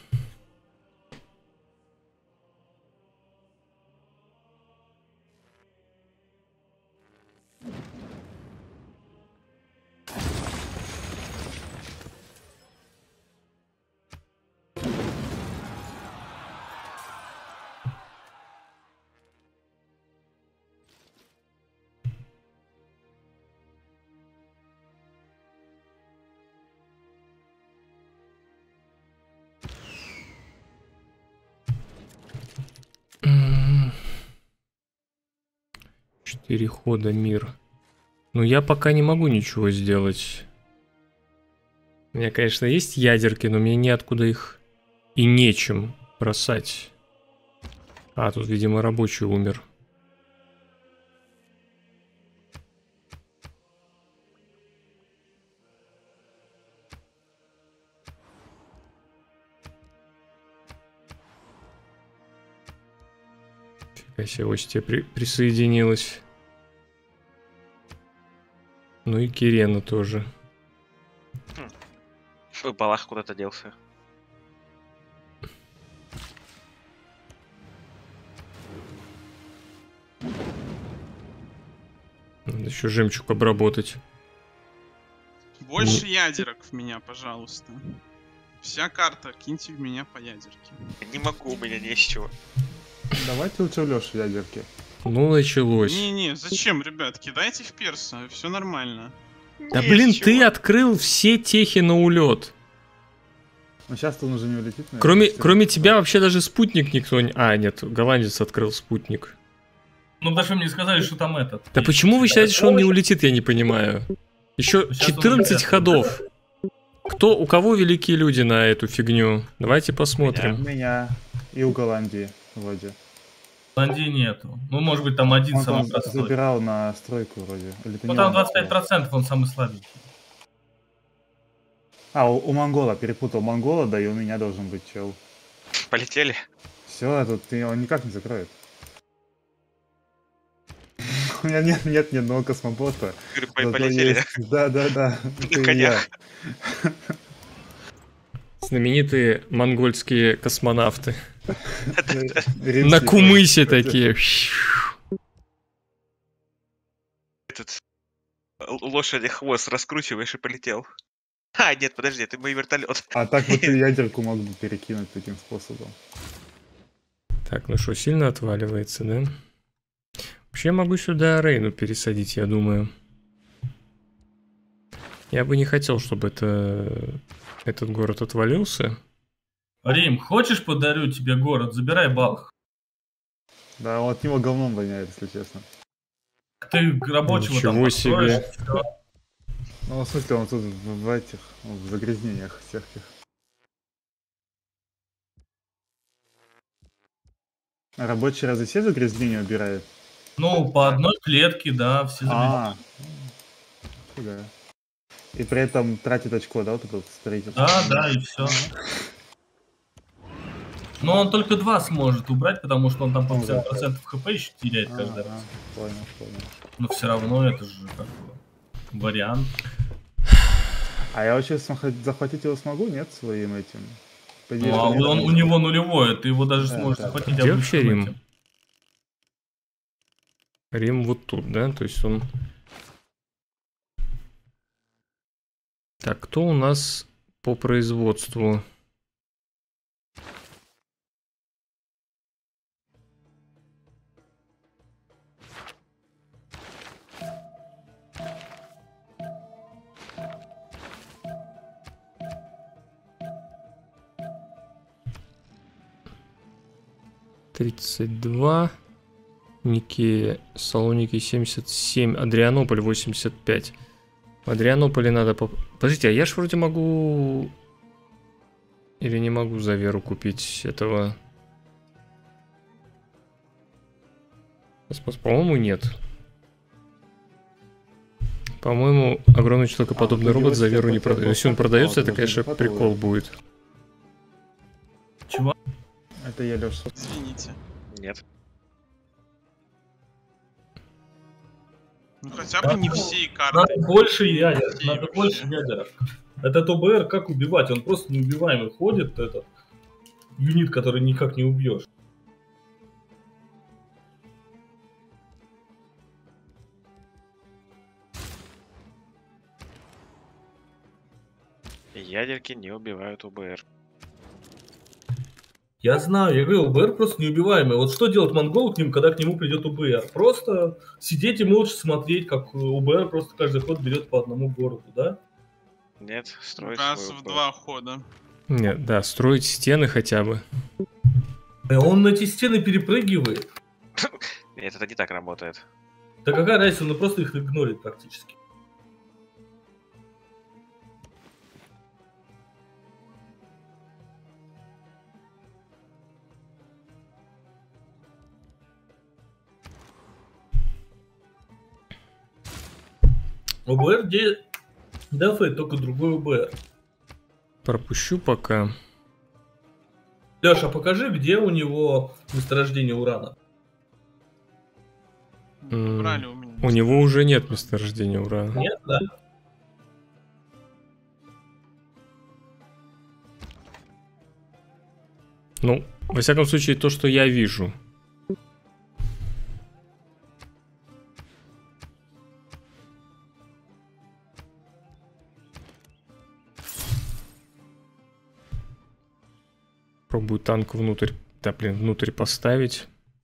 Перехода мир. Но я пока не могу ничего сделать. У меня, конечно, есть ядерки, но мне неоткуда их и нечем бросать. А, тут, видимо, рабочий умер. Фига себе, Остия присоединилась. Ну и Кирена тоже. Балах куда-то делся. Надо еще жемчуг обработать. Больше ядерок в меня, пожалуйста. Вся карта, киньте в меня по ядерке. Не могу, у меня не с чего. Давайте лучше в Лёше ядерки. Ну, началось. Не-не, зачем, ребят? Кидайте в перса, все нормально. Да Не блин, с ты чего. открыл все техи на улет. Но сейчас-то он уже не улетит. Наверное. Кроме тебя вообще даже спутник никто не... А, нет, голландец открыл спутник. Ну, даже мне сказали, что там этот. Да почему вы считаете, что он не улетит, я не понимаю. Еще Сейчас 14 он ходов. У кого великие люди на эту фигню? Давайте У посмотрим. меня и у Голландии вроде. Голландии нету. Ну, может быть, там один Он там самый простой. забирал на стройку вроде. Или это Ну, не там он? 25% он самый слабенький. А, у монгола, перепутал монгола, да и у меня должен быть чел. Полетели? Все, тут он никак не закроет. У меня нет ни одного космобота. Говорю, Зато полетели, да? есть- Да, да, да. На конях. Знаменитые монгольские космонавты. Римский На кумысе тоже. такие. Этот лошади хвост раскручиваешь и полетел. А, нет, подожди, это мой вертолет. А так вот и ядерку мог бы перекинуть таким способом. Так, ну что, сильно отваливается, да? Вообще я могу сюда Рейну пересадить, я думаю. Я бы не хотел, чтобы этот город отвалился. Рим, хочешь подарю тебе город? Забирай Балх. Да, он от него говном воняет, если честно. Ты рабочего Ничего там построишь, себе. всё. Ну, в смысле, он тут в этих, в загрязнениях всяких. А рабочий разве все загрязнения убирает? Ну, по одной клетке, да, все заберут. Фига. И при этом тратит очко, да, вот это вот строительство? Да, и все. Но он только 2 сможет убрать, потому что он там по Ну да. 50% хп еще теряет каждый раз. Понял, понял. Но все равно это же как бы вариант. А я вообще захватить его смогу, нет, своим этим? По идее, Ну, а что нет. у него нулевое, ты его даже Да, сможешь да. захватить. Где обычным вообще Рим? этим. Рим вот тут, да? То есть он... Так, кто у нас по производству? $32, Никея, Салоники 77, Адрианополь 85. В Адрианополе надо... Подождите, а я ж вроде могу... Или не могу за веру купить этого... По-моему, нет. По-моему, огромный человекоподобный робот за веру не продается. Если он продается, это, конечно, прикол будет. Чего? Это я, Лёш. Извините. Нет. Ну хотя бы не все карты. Надо больше ядер. Все Надо вообще. больше ядеров. Этот ОБР как убивать? Он просто неубиваемый ходит, этот юнит, который никак не убьешь. Ядерки не убивают УБР. Я знаю, я говорю, УБР просто неубиваемый. Вот что делать монгол к ним, когда к нему придет УБР? Просто сидеть и молча смотреть, как УБР просто каждый ход берет по одному городу, да? Нет, строить Раз свой в УБР. 2 хода. Нет, да, строить стены хотя бы. Он на эти стены перепрыгивает. Нет, это не так работает. Да какая разница, он просто их игнорит практически. ОБР дефает только другой ОБР. Пропущу пока. Леша, покажи, где у него месторождение урана. Брали у меня. У него уже нет месторождения урана. Нет, да? Ну, во всяком случае, то, что я вижу. Пробую танк внутрь, да, блин, внутрь поставить.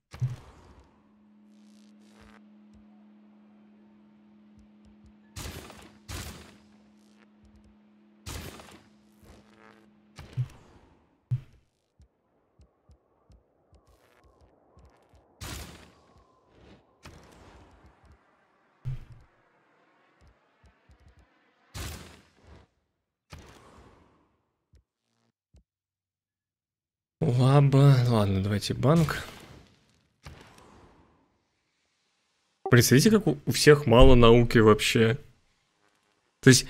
Ладно, давайте банк. Представляете, как у всех мало науки вообще. То есть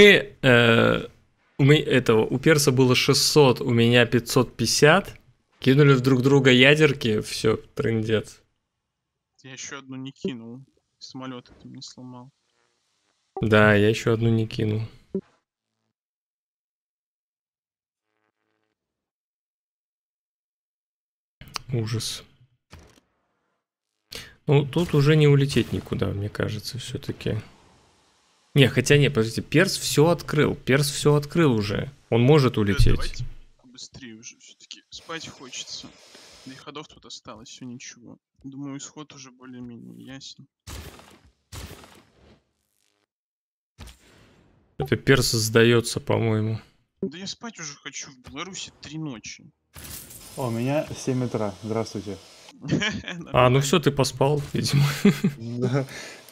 у перса было 600, у меня 550. Кинули в друг друга ядерки, все, трындец. Я еще одну не кинул. Самолет это не сломал. Да, я еще одну не кинул. Ужас. Ну, тут уже не улететь никуда, мне кажется, все-таки. Не, хотя не, подождите, перс все открыл. Перс все открыл уже. Он может улететь. Давайте быстрее уже все-таки. Спать хочется. Да и ходов тут осталось, все ничего. Думаю, исход уже более-менее ясен. Это перс сдается, по-моему. Да я спать уже хочу. В Беларуси 3 ночи. О, у меня 7 утра. Здравствуйте. А, ну все, ты поспал, видимо. Да.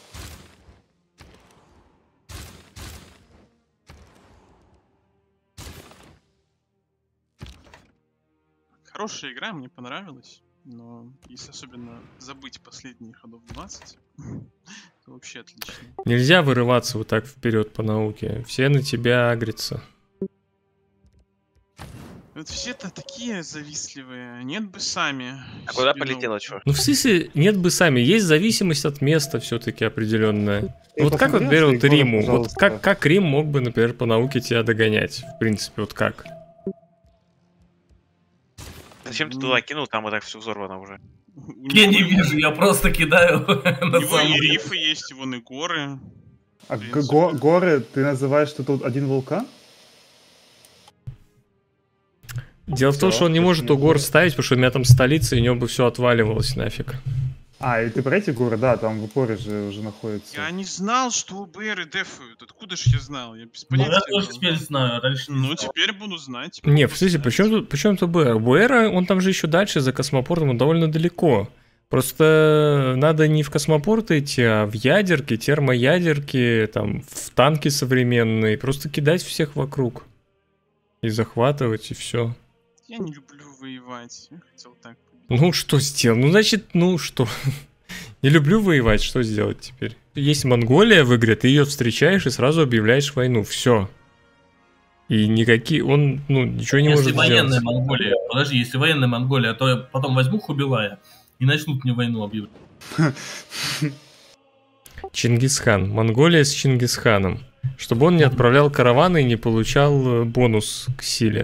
Хорошая игра, мне понравилась. Но если особенно забыть последние ходов 20, то вообще отлично. Нельзя вырываться вот так вперед по науке. Все на тебя агрятся. Вот все-то такие завистливые. Нет бы сами. А куда себе полетело, науку. чё? Ну, в смысле, нет бы сами. Есть зависимость от места все-таки определенная. Ты Вот как, вот, посмотрел например, вот свои горы, Риму? Вот пожалуйста? как Рим мог бы, например, по науке тебя догонять? В принципе, вот как? Зачем ты туда кинул, там и так все взорвано уже. У Я не него- вижу, я просто кидаю У на него самом и деле. рифы есть, и вон и горы. А В принципе. горы, ты называешь, что тут один вулкан? Дело в том, Всё, что он не то есть может у нет гор горы. ставить, потому что у меня там столица, и у него бы все отваливалось нафиг. А, и ты про эти горы, да, там в упоре же уже находится. Я не знал, что УБР дефают. Откуда ж я знал? Я без Ну, понятия. я тоже был. теперь знаю, раньше не Ну, знал. теперь буду знать. теперь Не, буду в смысле, знать. причем тут БР? БР, он там же еще дальше за космопортом, он довольно далеко. Просто надо не в космопорт идти, а в ядерки, термоядерки, там, в танки современные, просто кидать всех вокруг. И захватывать, и все. Я не люблю воевать. Я хотел так. Ну, что сделал? Ну, значит, ну, что? Не люблю воевать, что сделать теперь? есть Монголия в игре, ты ее встречаешь и сразу объявляешь войну. Все. И никакие... Он, ну, ничего не Если может военная сделать. Монголия, подожди, если военная Монголия, то я потом возьму Хубилая и начнут мне войну объявлять. Чингисхан. Монголия с Чингисханом. Чтобы он не отправлял караваны и не получал бонус к силе.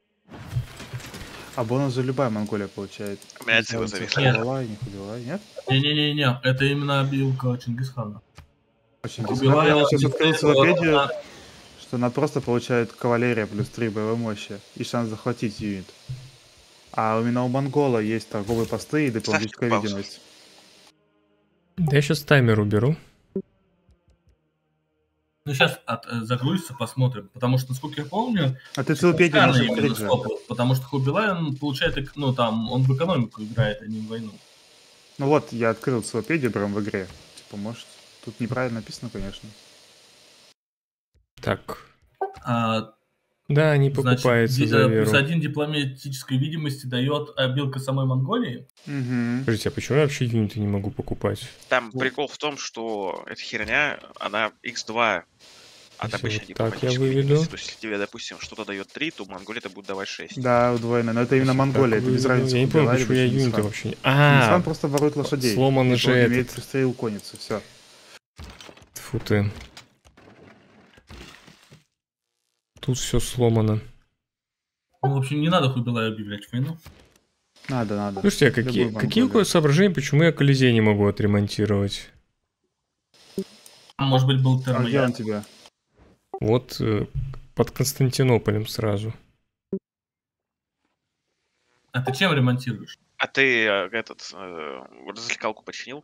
А бонус же любая Монголия получает. У меня Несмотря цифры на зависли. тех, Хубилай, не Хубилай, нет? Не-не-не, это именно обилка Чингисхана. Очень Хубилай, Я сейчас он- открыл он- энциклопедию, он- что она просто получает кавалерия плюс 3 боевой мощи и шанс захватить юнит. А именно у Монгола есть торговые посты и дипломатическая паузу. видимость. Да я сейчас таймер уберу. Ну, сейчас загрузится, посмотрим. Потому что, насколько я помню, А ты энциклопедию Чингисхан можешь именно открыть же. стопал, потому что Хубилай, он получает, ну, там, он в экономику играет, а не в войну. Ну вот, я открыл энциклопедию прям в игре. Типа, может, тут неправильно написано, конечно. Так. Значит, Да, не покупается за веру. плюс 1 дипломатической видимости дает обилка самой Монголии. Угу. Скажите, а почему я вообще юниты не могу покупать? Там прикол в том, что эта херня, она x2 от Если обычной вот так я дипломатической выведу. видимости. То есть, если тебе, допустим, что-то дает 3, то Монголия это будет давать 6. Да, удвоенное. Но это именно Монголия, это без разницы. Я не понял, Хубилай почему либо я Чингисхан. юниты вообще не... Чингисхан А, просто ворует лошадей. сломан И же он этот. имеет плюс 3 у конницы, все. тьфу ты. Тут все сломано. Ну, в общем, не надо Хубилаю объявлять войну. Надо. Слушайте, а Любую какие у Монголию. вас соображения, почему я Колизей не могу отремонтировать? Может быть, был А где он термояд. тебя? Вот под Константинополем сразу. А ты чем ремонтируешь? А ты развлекалку починил?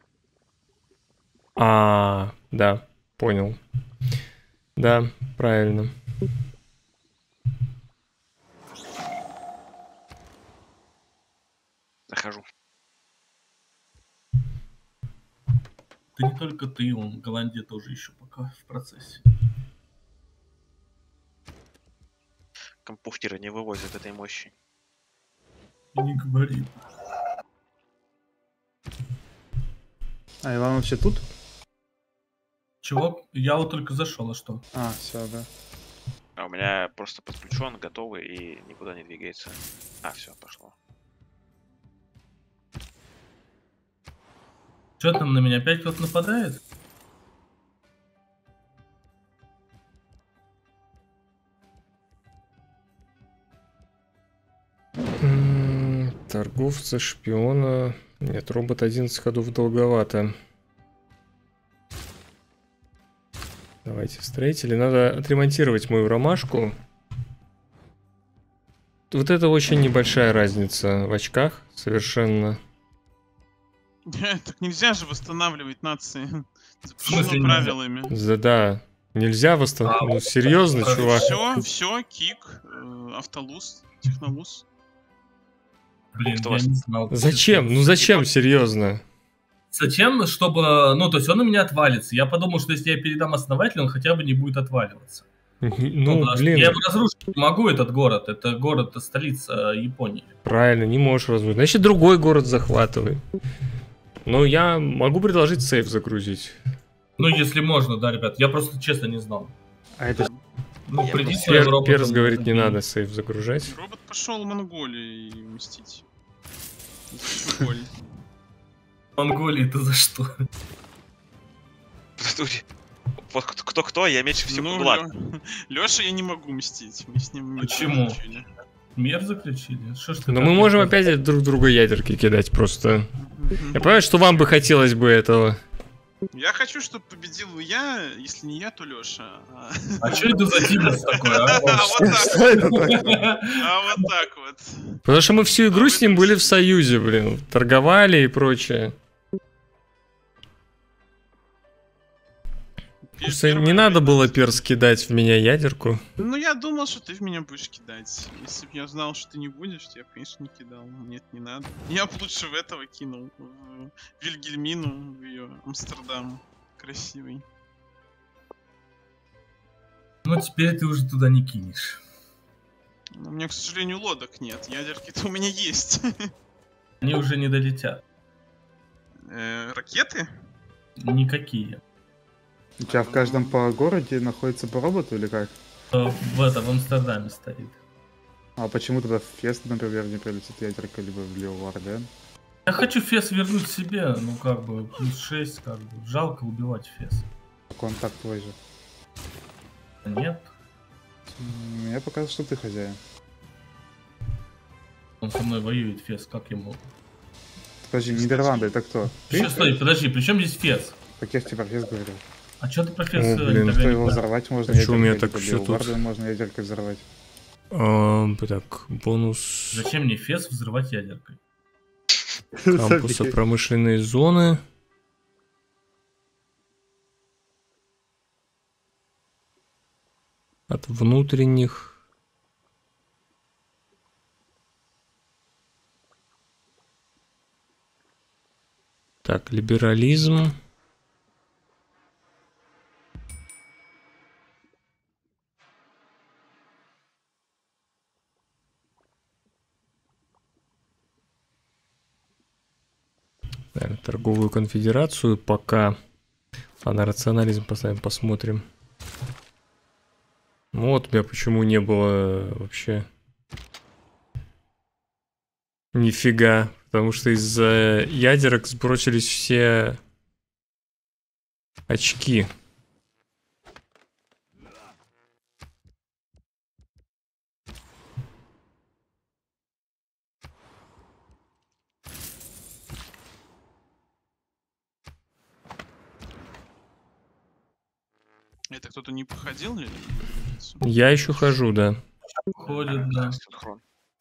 А, да, понял. Да, правильно. Захожу. Ты не только ты, он Голландия тоже еще пока в процессе. Компьютеры не вывозят этой мощи. И не говори. А, Иван вообще тут? Чего? Я вот только зашел, а что? А, все, да. А у меня просто подключен, готовый и никуда не двигается. А, все, пошло. Что там на меня опять кто-то нападает? Торговца, шпиона. Нет, робот 11 ходов долговато. Давайте, строители. Надо отремонтировать мою ромашку. Вот это очень небольшая разница в очках. Совершенно. Так нельзя же восстанавливать нации. смысле Запрещено нельзя? правилами. Да. Нельзя восстановить. Ну, серьезно, чувак. Все, кик, автолуз, технолуз. Блин, Кто я вас- не знал. Зачем? Ну зачем, серьезно? Зачем? Чтобы... Ну, то есть он у меня отвалится. Я подумал, что если я передам основателю, он хотя бы не будет отваливаться. Ну, потому что блин, я его разрушить не могу, этот город. Это город, это столица Японии. правильно, не можешь разрушить. Значит, другой город захватывай. Но я могу предложить сейф загрузить. Ну, если можно, да, ребят. Я просто честно не знал. А это Ну, Я приди просто- своим роботом. Перс говорит, не надо сейф загружать. Робот пошел в Монголию и мстить. За всю боль. Монголии это за что? Вот кто-кто, я меньше всего Ну, Влад. Лёша я не могу мстить. Мы с ним мир Почему? заключили. Мир заключили? Что ж ты Но так мы можем не опять друг друга ядерки кидать просто. Мгм. Я понимаю, что вам бы хотелось бы этого. Я хочу, чтобы победил я, если не я, то Лёша. А что это за Тимус такой, а? Вот так. Что это такое? А вот так вот. Потому что мы всю игру с ним были в союзе, блин. Торговали и прочее. Просто не надо было, Перс, кидать в меня ядерку. Ну, я думал, что ты в меня будешь кидать. Если бы я знал, что ты не будешь, то я, конечно, не кидал. Нет, не надо. Я бы лучше в этого кинул. В Вильгельмину, в ее Амстердам. Красивый. Ну, теперь ты уже туда не кинешь. Но у меня, к сожалению, лодок нет. Ядерки-то у меня есть. Они уже не долетят. Ракеты? Никакие. У тебя в каждом по городе находится по роботу или как? В Амстердаме стоит. А почему тогда в Фест, например, не прилетит ядерка, либо в Леоварден? Я хочу Фес вернуть себе, ну как бы, плюс 6, как бы. Жалко убивать Фес. Так он так твой же. Нет, Мне показалось, что ты хозяин. он со мной воюет, Фес, как ему? Подожди, Нидерланды, это кто? Еще стой, подожди, при чем здесь Фес? Так я же тебе про Фест говорил. А что ты про Фес О, блин, тогда Что не его понял? взорвать можно А чё у меня ядеркой, так либо всё тут? Леоварден можно ядеркой взорвать. Так, бонус Зачем мне Фес взрывать ядеркой? кампуса промышленной зоны. От внутренних. Так, либерализм. Наверное, торговую конфедерацию пока. А на рационализм поставим, посмотрим. Ну вот, у меня почему не было вообще. Нифига. Потому что из-за ядерок сбросились все очки. Это кто-то не походил или? Я еще хожу, да. Ходит, да. Синхрон.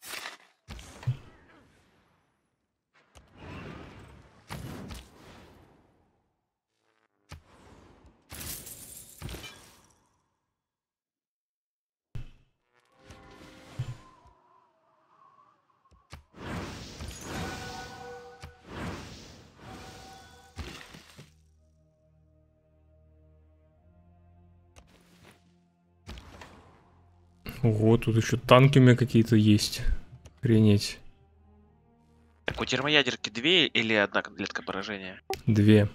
Ого, тут еще танки у меня какие-то есть. Охренеть. Так у термоядерки 2 или одна клетка поражения? 2.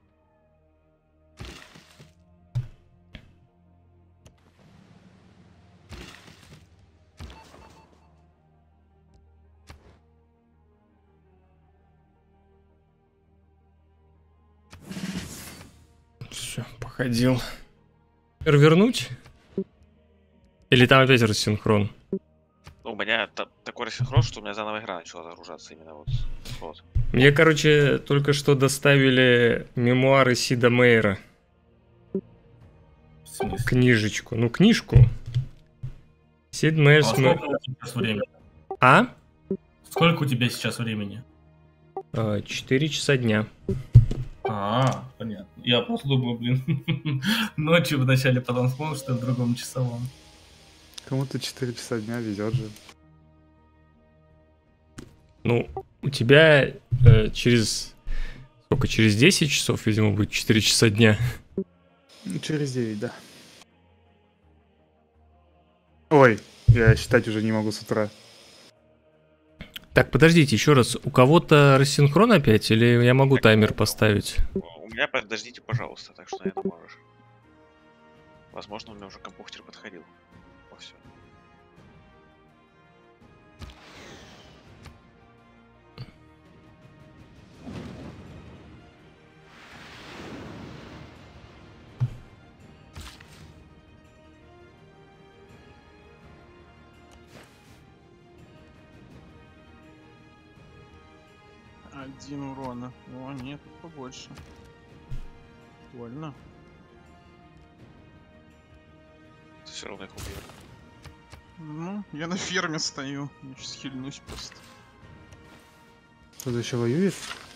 Все, походил. Вернуть? Или там опять рассинхрон? Ну, у меня такой рассинхрон, что у меня заново игра начала загружаться именно вот. Мне, короче, только что доставили мемуары Сида Мейера. В смысле? Книжечку. Ну, книжку. Сид Мейер... А сколько у тебя сейчас времени? А? Сколько у тебя сейчас времени? 4 часа дня. А, понятно. Я просто думаю, блин, ночью вначале, потом вспомнил, что я в другом часовом. Кому-то 4 часа дня везет же. Ну, у тебя через... Сколько? Через 10 часов, видимо, будет 4 часа дня. Ну, через 9, да. Ой, я считать уже не могу с утра. Так, подождите, еще раз. У кого-то рассинхрон опять? Или я могу таймер поставить? У меня подождите, пожалуйста, так что на это можешь. Возможно, у меня уже компьютер подходил. О, все. Один урона. О, нет, побольше. Больно. Все равно их убью. Ну, я на ферме стою. Я сейчас хильнусь просто. Кто-то еще воюет?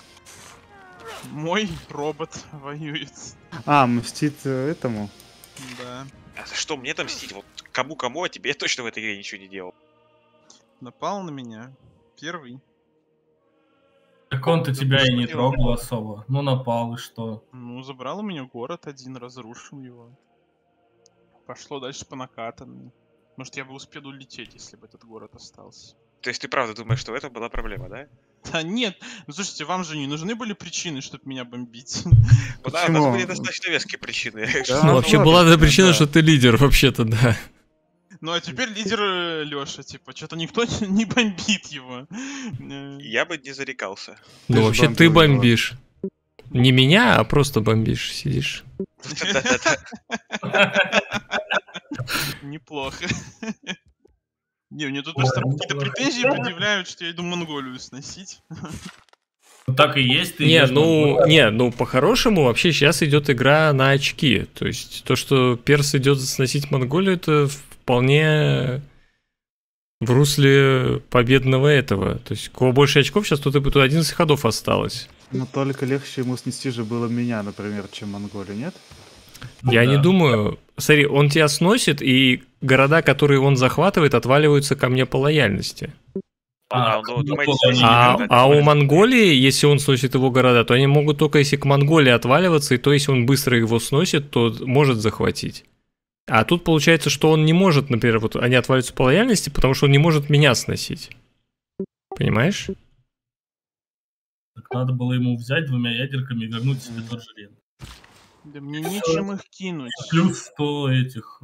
Мой робот воюет. А, мстит этому. Да. А за что мне там мстить? Вот кому-кому, а тебе я точно в этой игре ничего не делал. Напал на меня. Первый. Так он-то Да тебя и что не делать? трогал особо. Ну, напал, и что? Ну, забрал у меня город один, разрушил его. Пошло дальше по накатанной. Может, я бы успел улететь, если бы этот город остался. То есть ты правда думаешь, что в этом была проблема, да? Да нет, ну слушайте, вам же не нужны были причины, чтобы меня бомбить. Ну да, у нас Почему? были достаточно веские причины. Да, Ну, вообще была была причина, причина, да. что ты лидер, вообще-то, да. Ну а теперь лидер Лёша, типа, что-то никто не бомбит его. Я бы не зарекался. Ну, же вообще ты бомбил его. бомбишь. Не меня, а просто бомбишь, сидишь. Да-да-да. Неплохо. Не, мне тут просто какие-то претензии предъявляют, что я иду Монголию сносить. Ну, так и есть, ты Не, идёшь на- ну по-хорошему вообще сейчас идет игра на очки. То есть то, что Перс идет сносить Монголию, это вполне в русле победного этого. То есть у кого больше очков сейчас, тут 11 ходов осталось. Но только легче ему снести же было меня, например, чем Монголию, нет? Я Да. не думаю... Смотри, он тебя сносит, и города, которые он захватывает, отваливаются ко мне по лояльности. А, ну, думаете, ну, если А, не а у отвалится? Монголии, если он сносит его города, то они могут только если к Монголии отваливаться, и то если он быстро его сносит, то может захватить. А тут получается, что он не может, например, вот они отваливаются по лояльности, потому что он не может меня сносить. Понимаешь? Так надо было ему взять 2 ядерками и вернуть себе тот же рент. Да мне нечем их кинуть. Плюс 100 этих...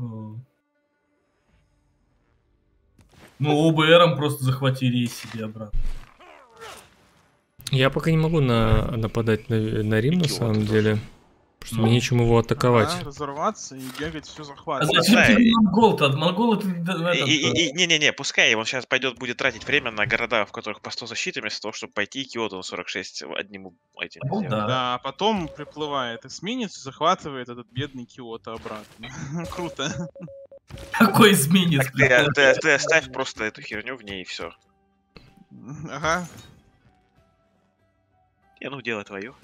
Ну, ОБРом просто захвати рейс себе обратно. Я пока не могу нападать на Рим, на Идиот самом тоже. деле. Потому что мне нечем его атаковать. Ага, разорваться и бегать все А захватывать. зачем да, тебе и- Монгол-то? От Монгола ты... Не-не-не, пускай он сейчас пойдет, будет тратить время на города, в которых по 100 защиты, вместо того, чтобы пойти и Киото на 46 одним этим Ну сделать. да. Да, а потом приплывает эсминец и захватывает этот бедный Киото обратно. Круто. Какой изменец? Ты оставь просто эту херню в ней и все. Ага. Ну делай твою.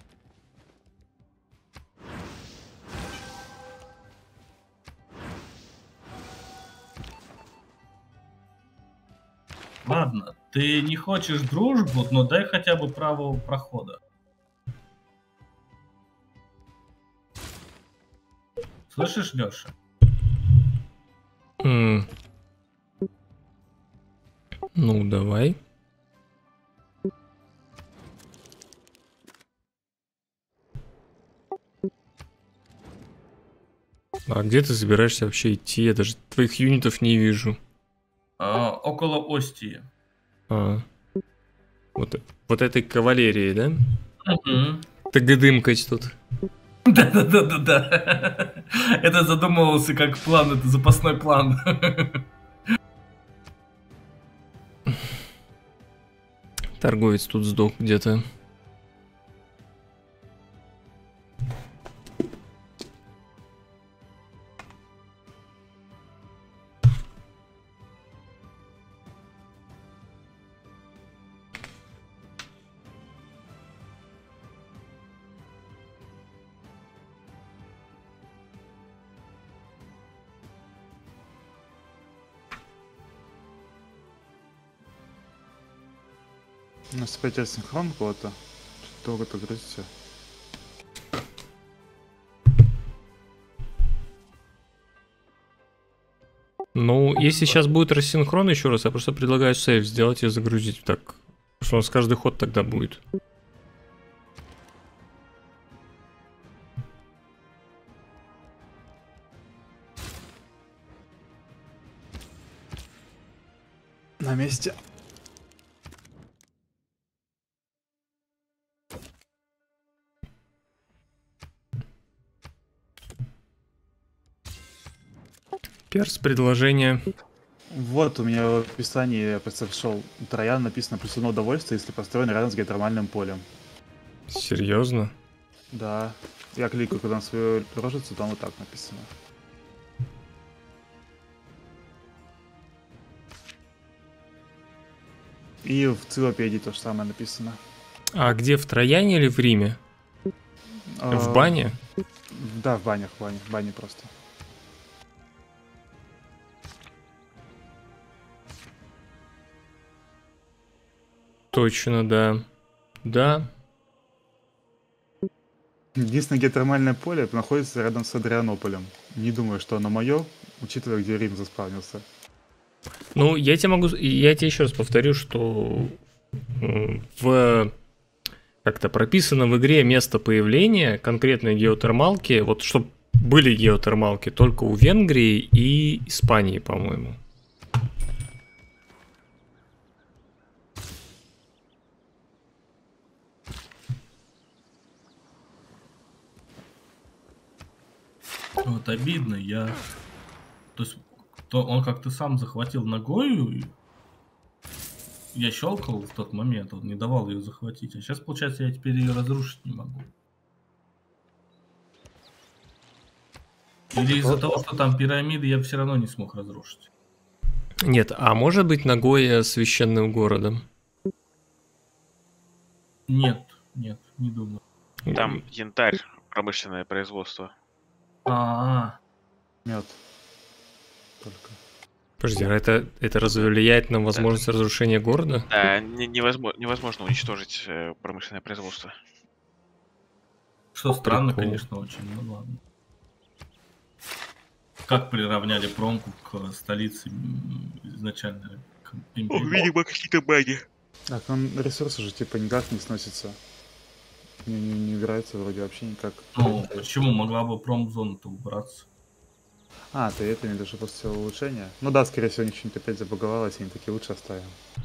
Ладно, ты не хочешь дружбу, но дай хотя бы право прохода. Слышишь, Лёша? М. Ну, давай. А где ты собираешься вообще идти? Я даже твоих юнитов не вижу. Около Остии. А. Вот этой кавалерии, да? Мгм. Тыгдымкать тут. Да-да-да-да-да. Это задумывался как план, это запасной план. Торговец тут сдох где-то. У нас опять асинхрон кого-то. Долго-то грузится. Ну, если сейчас будет рассинхрон еще раз, я просто предлагаю сейв сделать и загрузить так. Потому что у нас каждый ход тогда будет. На месте. Перс, предложение. Вот у меня в описании, я просто пришел, Троян написано плюс 1 удовольствие, если построен рядом с геотермальным полем. Серьезно? Да. Я кликаю куда на свою рожицу, там вот так написано. И в циклопедии то же самое написано. А где, в Трояне или в Риме? В бане? Да, в банях, в бане просто. Точно, да. Да. Единственное геотермальное поле находится рядом с Адрианополем. Не думаю, что оно мое, учитывая, где Рим заспавнился. Ну, я тебе еще раз повторю, что как-то прописано в игре место появления конкретной геотермалки, вот чтобы были геотермалки только у Венгрии и Испании, по-моему. Вот обидно, То есть, он как-то сам захватил Нагою, и я щелкал в тот момент, он не давал ее захватить. А сейчас, получается, я теперь ее разрушить не могу. Или из-за того, что там пирамиды, я все равно не смог разрушить. Нет, а может быть Нагоя священным городом? Нет, не думаю. Там янтарь, промышленное производство. Мед. Только. Подожди, а это разве влияет на возможность разрушения города? Да, невозможно уничтожить промышленное производство. Что странно, Прикол. конечно, очень, ну ладно. Как приравняли промку к столице изначально? К империи? Видимо, какие-то баги. Так, он ресурсы же типа никак не сносится. Не играется вроде вообще никак. Ну, почему могла бы промзона-то убраться? А, ты это не даже после улучшения? Ну да, скорее всего, у них что-нибудь опять забаговалось, и они такие лучше оставим.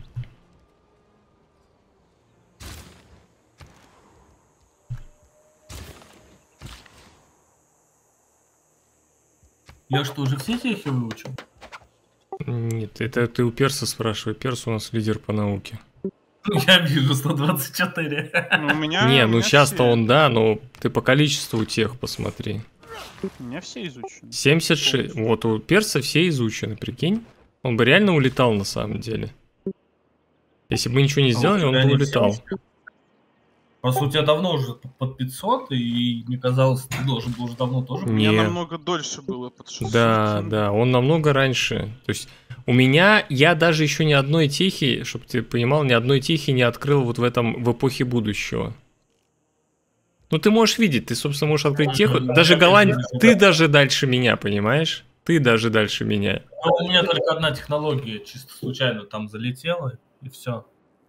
Я что, уже все техи выучил? Нет, это ты у Перса спрашивай. Перс у нас лидер по науке. Я вижу 124. Ну, у меня... Не, у ну меня сейчас-то все- он, да, но ты по количеству тех посмотри. У меня все изучены. 76. Вот у Перса все изучены, прикинь. Он бы реально улетал на самом деле. Если бы ничего не сделали, он бы улетал. Просто у тебя давно уже под 500, и мне казалось, ты должен был уже давно тоже. У меня Не. намного дольше было под 600. Да, он намного раньше. То есть я даже еще ни одной техи, чтобы ты понимал, ни одной техи не открыл вот в эпохе будущего. Ну ты можешь видеть, ты, собственно, можешь открыть теху. Даже Голландия, ты даже дальше меня, понимаешь? Ты даже дальше меня. Но у меня только одна технология чисто случайно там залетела, и все.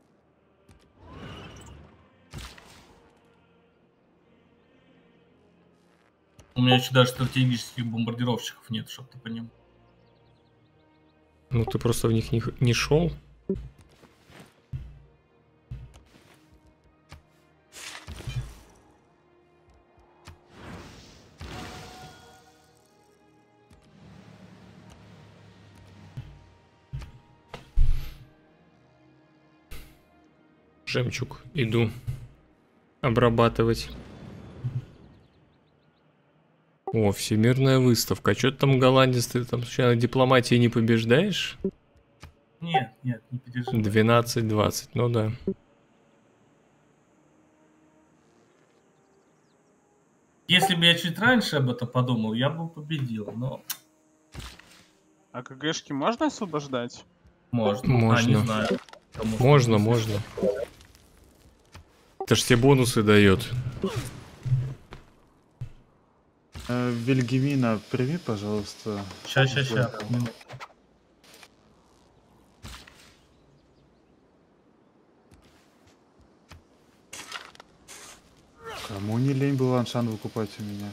У меня еще даже стратегических бомбардировщиков нет, чтобы ты понимал. Ну ты просто в них не шел. Жемчуг иду обрабатывать. О, всемирная выставка. А что ты там, голландец, ты там случайно дипломатии не побеждаешь? Нет, не переживай. 12-20, ну да. Если бы я чуть раньше об этом подумал, я бы победил, но А КГшки можно освобождать? можно. Можно. Не знаю. Потому что- Можно. Это ж все бонусы дает. Вильгемина, прими, пожалуйста. Ща. Кому не лень было Аншан выкупать у меня?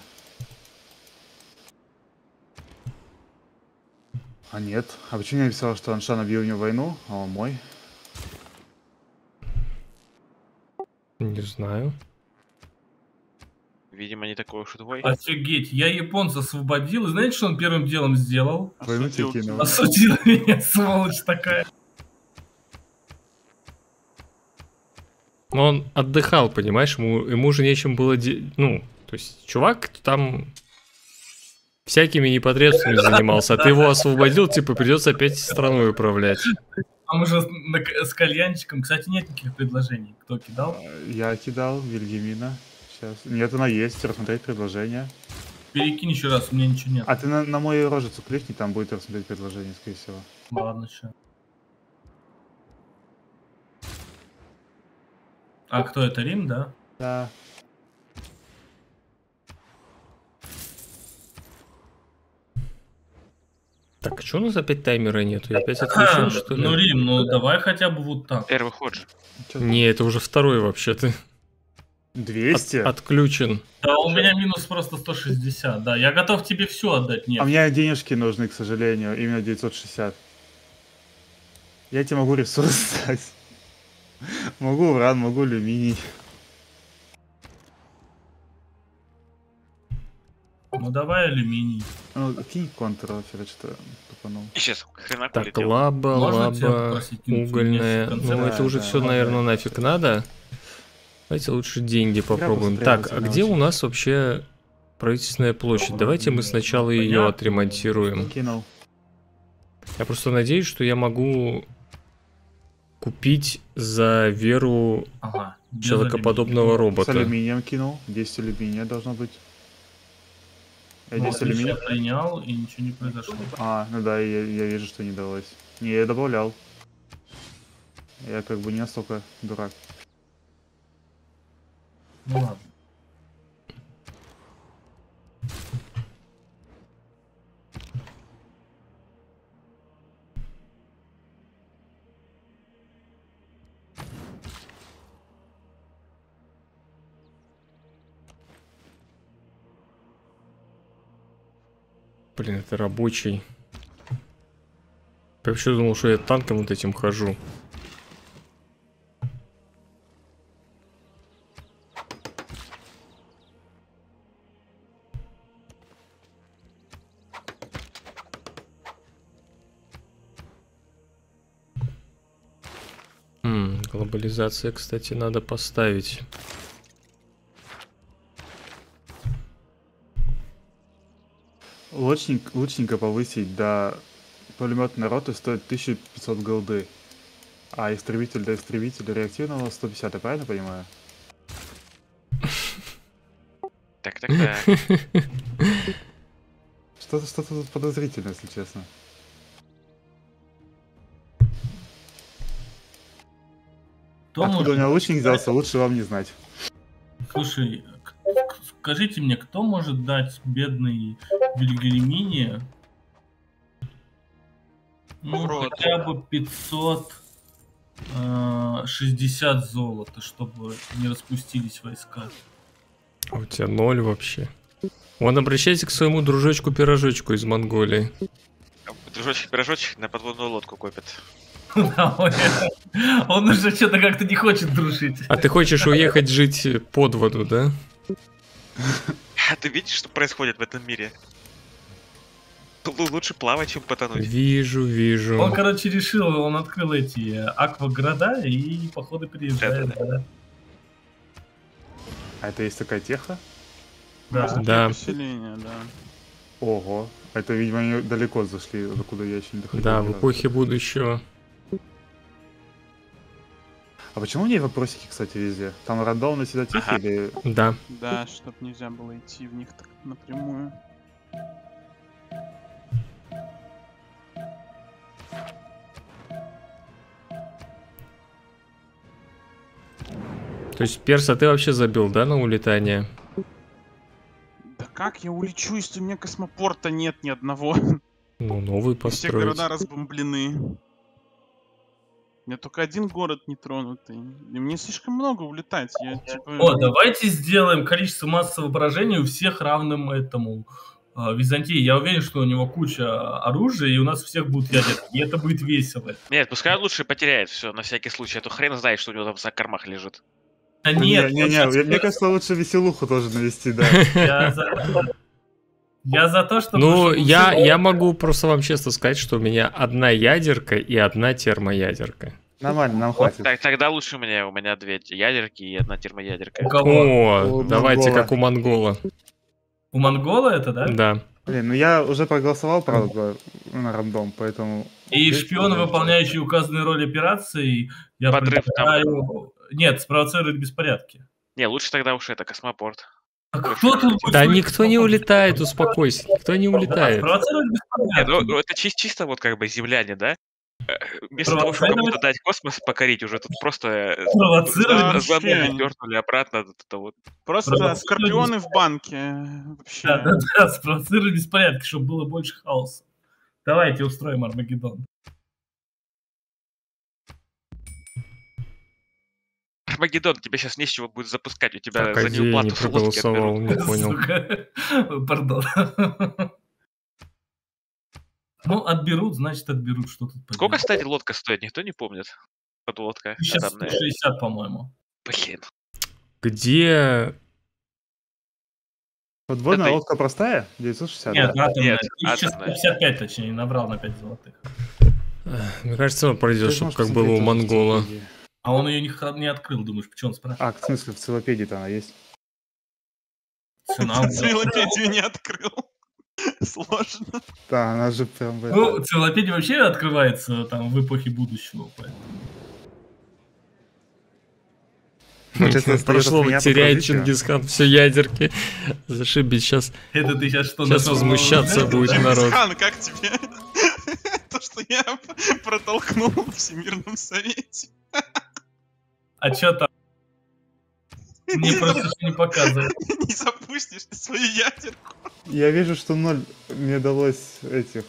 А нет. А почему я написал, что Аншан объявил мне войну, а он мой? Не знаю. Видимо, не такой уж и твой. Офигеть, я японца освободил, и знаете, что он первым делом сделал? Войну тебе Осудил кинул. тебя. Осудил меня, сволочь такая. Но он отдыхал, понимаешь, ему уже нечем было ну, то есть чувак там всякими непотребствами занимался, а ты его освободил, типа придется опять страной управлять. А мы же с кальянчиком, кстати, нет никаких предложений. Кто кидал? Я кидал Вильгемина. Сейчас. Нет, она есть. Рассмотреть предложение. Перекинь еще раз, у меня ничего нет. А ты на мою рожицу кликни, там будет рассмотреть предложение, скорее всего. Ладно, ща. А кто это, Рим, да? Да. Так, а что у нас опять таймера нету? Я опять отключил, что ли? Ну, Рим, ну давай хотя бы вот так. Первый ход же. Чё там? Не, это уже второй вообще-то. 200? Отключен. Да, у меня минус просто 160, да. Я готов тебе все отдать, нет. А мне денежки нужны, к сожалению, именно 960. Я тебе могу ресурс дать. Могу уран, могу алюминий. Ну давай алюминий. Ну, кинь контур вообще, что тупанул. И сейчас хренак Так, улетел. лаба, Можно тебя лаба, попросить кинуть угольная. мне в конце? Ну, это Да, уже да, все, да, наверное, да. нафиг надо. Давайте лучше деньги попробуем. просто Так, а требовательно где у очень. нас вообще правительственная площадь? Давайте мы сначала ее Понятно. отремонтируем. Кинул. Я просто надеюсь, что я могу купить за веру Ага. без человекоподобного С робота. алюминием кинул. 10 алюминия должно быть. Я алюминия. 10 Вот, алюминия. я принял, и ничего не произошло. А, ну да, я вижу, что не далось. Не, я добавлял. Я как бы не настолько дурак. Ну ладно. Блин, это рабочий. Я вообще думал, что я танком вот этим хожу. Глобализация, кстати, надо поставить. Лучника повысить до пулеметной роты стоит 1500 голды. А истребитель до истребителя реактивного 150, я правильно понимаю? Так. Что-то тут подозрительно, если честно. Кто Откуда у может- меня лучник взялся, лучше вам не знать. Слушай, скажите мне, кто может дать бедный Вильгельмине ну, Урод. хотя бы 560 золота, чтобы не распустились войска? А у тебя 0 вообще. Вон, обращайся к своему дружочку-пирожочку из Монголии. Дружочек-пирожочек на подводную лодку копит. Он уже что-то как-то не хочет дружить. А ты хочешь уехать жить под воду, да? А ты видишь, что происходит в этом мире? Лучше плавать, чем потонуть. Вижу, вижу. Он, короче, решил, он открыл эти аквагорода и, походу, переезжает. Да. А это есть такая теха? Да. Да. Поселение, да. Ого. Это, видимо, они далеко зашли, куда я еще не доходил. Да, ни в разу. эпохе будущего. А почему у меня вопросики, кстати, везде? Там рандомно всегда тихо Ага. или... Да. Да, чтоб нельзя было идти в них так напрямую. То есть, Перс, а ты вообще забил, да, на улетание? Да как я улечу, если у меня космопорта нет ни одного? Ну, новый Все построить. города разбомблены. У меня только один город нетронутый. И мне слишком много улетать. Я типа... О, давайте сделаем количество массового поражения у всех равным этому Византии. Я уверен, что у него куча оружия, и у нас у всех будут ядерки. И это будет весело. Нет, пускай он лучше потеряет все на всякий случай, а то хрен знает, что у него там за кормах лежит. Да Ну, нет, мне кажется, лучше веселуху тоже навести, да. я за то, чтобы... Ну, я могу просто вам честно сказать, что у меня одна ядерка и одна термоядерка. Нормально, нам хватит. Так, тогда лучше у меня 2 ядерки и 1 термоядерка. У кого? О, У давайте монгола. как у монгола. У монгола это, да? Да. Блин, ну я уже проголосовал, правда, на рандом, поэтому... И шпион, выполняющий указанные роли операции, я Подрыв там. предлагаю... Нет, спровоцировать беспорядки. Не, лучше тогда уж это, космопорт. А кто тут будет Да строить никто не космопорт? улетает, успокойся. Никто не Да, улетает. спровоцировать Нет, беспорядки. ну это чисто вот как бы земляне, да? Вместо того, чтобы кому-то дать космос покорить, уже тут просто Спровоцировать Да, звонок вообще. дернули обратно. Это вот. Просто Правда, скорпионы в банке. Вообще. Да, спровоцировать беспорядки, чтобы было больше хаоса. Давайте устроим Армагеддон. Армагеддон, тебе сейчас не с чего будет запускать, у тебя Так, за а где я не неуплату лодки проголосовал, отберут. не понял. Сука. Пардон. Ну, отберут, значит отберут. Что тут поделать? Сколько, кстати, лодка стоит, никто не помнит? Вот лодка. Сейчас атомная. 160, по-моему. Блин. Где... Подводная Это- лодка простая? 960, Нет, да? атомная. Нет, 1155, точнее, набрал на 5 золотых. Мне кажется, он Ты пройдет, же чтобы можешь как было у посмотреть тоже в Монгола. энциклопедии. А он ее не открыл, думаешь, почему он спрашивает? А, в смысле, в энциклопедии-то она есть. Цена. Энциклопедию не открыл. Сложно. Да, она же прям в Ну, этом. энциклопедия вообще открывается там в эпохе будущего. Поэтому. Получается, остаётся Прошло, меня теряет попросить, а? Чингисхан все ядерки. Зашибись, сейчас. Это ты сейчас что? Сейчас нашел? возмущаться будет народ. Чингисхан, как тебе? То, что я протолкнул в Всемирном Совете. А чё там? Мне просто что не показывает. Не запустишь ты свою ядерку. Я вижу, что 0 мне далось этих.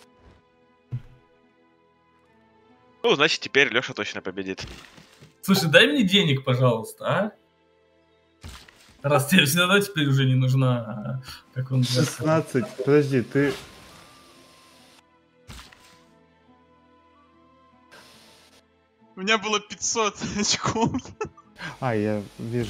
Ну, значит, теперь Леша точно победит. Слушай, дай мне денег, пожалуйста, а? Раз тебе все равно теперь уже не нужна, как он говорит. 16. Подожди, ты... У меня было 500 очков. А, я вижу.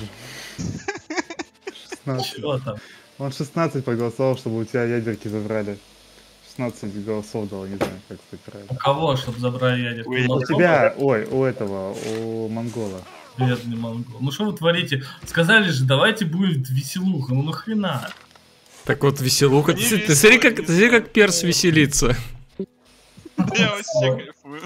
16. Чё там? Он 16 проголосовал, чтобы у тебя ядерки забрали. 16 голосов дал, не знаю, как это правильно. У кого, чтобы забрали ядерку? У У тебя, ой, у этого, у монгола. Бедный монгол. Ну что вы творите? Сказали же, давайте будет веселуха. Ну нахрена? Так вот, веселуха. Не Ты смотри, весело, ты смотри, как перс веселится. Я вообще кайфую.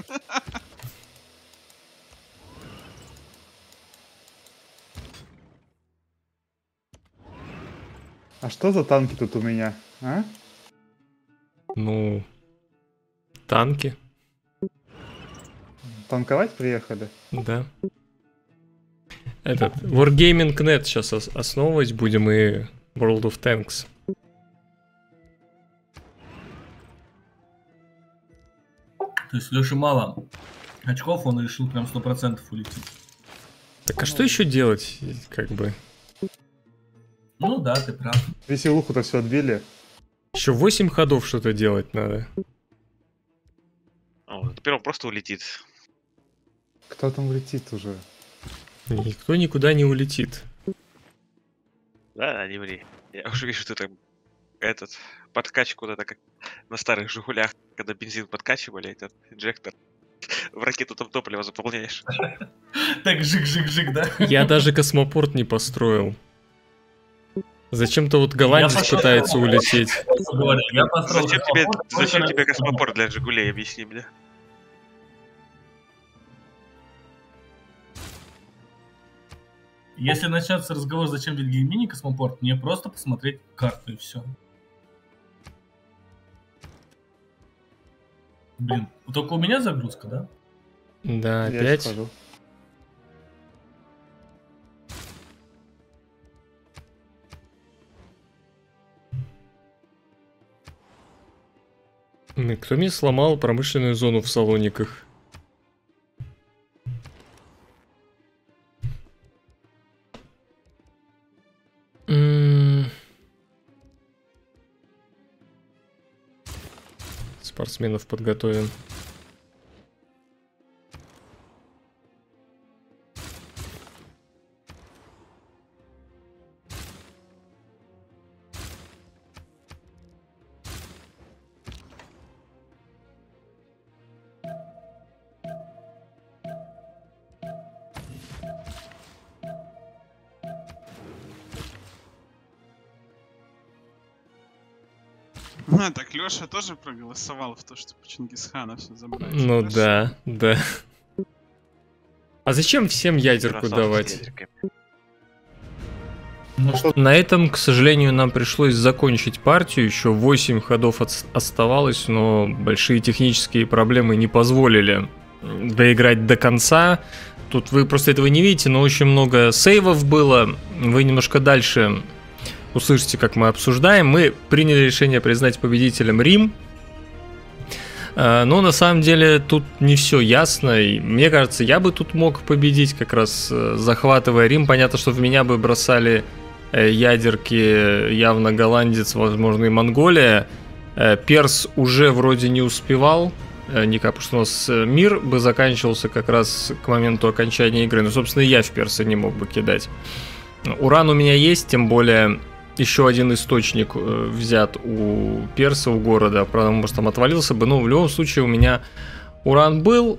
А что за танки тут у меня, а? Ну, танки, Танковать приехали? да. Этот, Wargaming.net сейчас основывать будем и World of Tanks. То есть Лёше мало очков, он решил прям 100% улететь. Так а что еще делать, как бы? Ну да, ты прав. Веселуху-то все отбили. Еще 8 ходов что-то делать надо. Теперь он просто улетит. Кто там улетит уже? Никто никуда не улетит. Да, не ври. Я уже вижу, ты там подкачку вот это как на старых Жигулях, когда бензин подкачивали, этот инжектор. В ракету там топливо заполняешь. Так жик-жик-жик, да? Я даже космопорт не построил. Зачем-то вот голландец пошел. пытается улететь. Говорю, я построил Зачем тебе космопорт, космопорт для Жигулей, объясни мне. Если начнется разговор, зачем Вильгельмине космопорт, мне просто посмотреть карту и все. Блин, только у меня загрузка, да? Да, Я опять. схожу. Кто мне сломал промышленную зону в Салониках? Спортсменов подготовим. Так Лёша тоже проголосовал в то, чтобы Чингисхана все забрать. Ну Хорошо. да, да. А зачем всем ядерку Красавчик с давать? ядеркой. Ну что, На этом, к сожалению, нам пришлось закончить партию. Еще 8 ходов оставалось, но большие технические проблемы не позволили доиграть до конца. Тут вы просто этого не видите, но очень много сейвов было. Вы немножко дальше услышите, как мы обсуждаем. Мы приняли решение признать победителем Рим. Но на самом деле тут не все ясно. И мне кажется, я бы тут мог победить, как раз захватывая Рим. Понятно, что в меня бы бросали ядерки явно голландец, возможно, и Монголия. Перс уже вроде не успевал никак, потому что у нас мир бы заканчивался как раз к моменту окончания игры. Ну, собственно, я в перса не мог бы кидать. Уран у меня есть, тем более еще один источник взят у перса, у города. Правда, может, там отвалился бы, но в любом случае у меня уран был.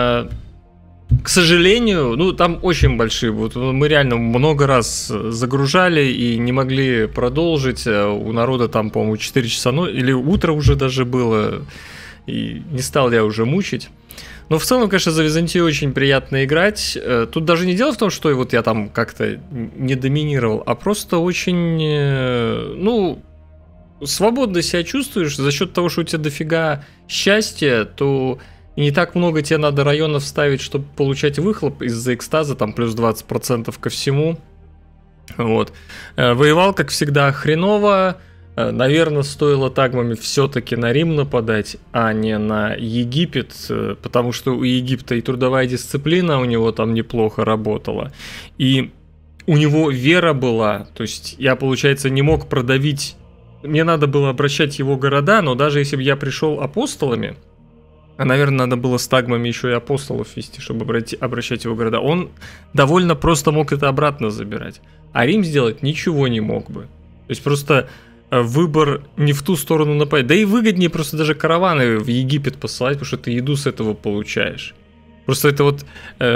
К сожалению, ну, там очень большие будут. Мы реально много раз загружали и не могли продолжить. У народа там, по-моему, 4 часа, ну, или утро уже даже было. И не стал я уже мучить. Но в целом, конечно, за Византию очень приятно играть. Тут даже не дело в том, что вот я там как-то не доминировал, а просто очень, ну, свободно себя чувствуешь. За счет того, что у тебя дофига счастья, то не так много тебе надо районов ставить, чтобы получать выхлоп из-за экстаза, там плюс 20% ко всему. Вот. Воевал, как всегда, хреново. Наверное, стоило тагмами все-таки на Рим нападать, а не на Египет, потому что у Египта и трудовая дисциплина у него там неплохо работала, и у него вера была, то есть я, получается, не мог продавить, мне надо было обращать его города, но даже если бы я пришел апостолами, а, наверное, надо было с тагмами еще и апостолов вести, чтобы обращать его города, он довольно просто мог это обратно забирать, а Рим сделать ничего не мог бы, то есть просто... Выбор не в ту сторону нападать. Да и выгоднее просто даже караваны в Египет посылать, потому что ты еду с этого получаешь. Просто это вот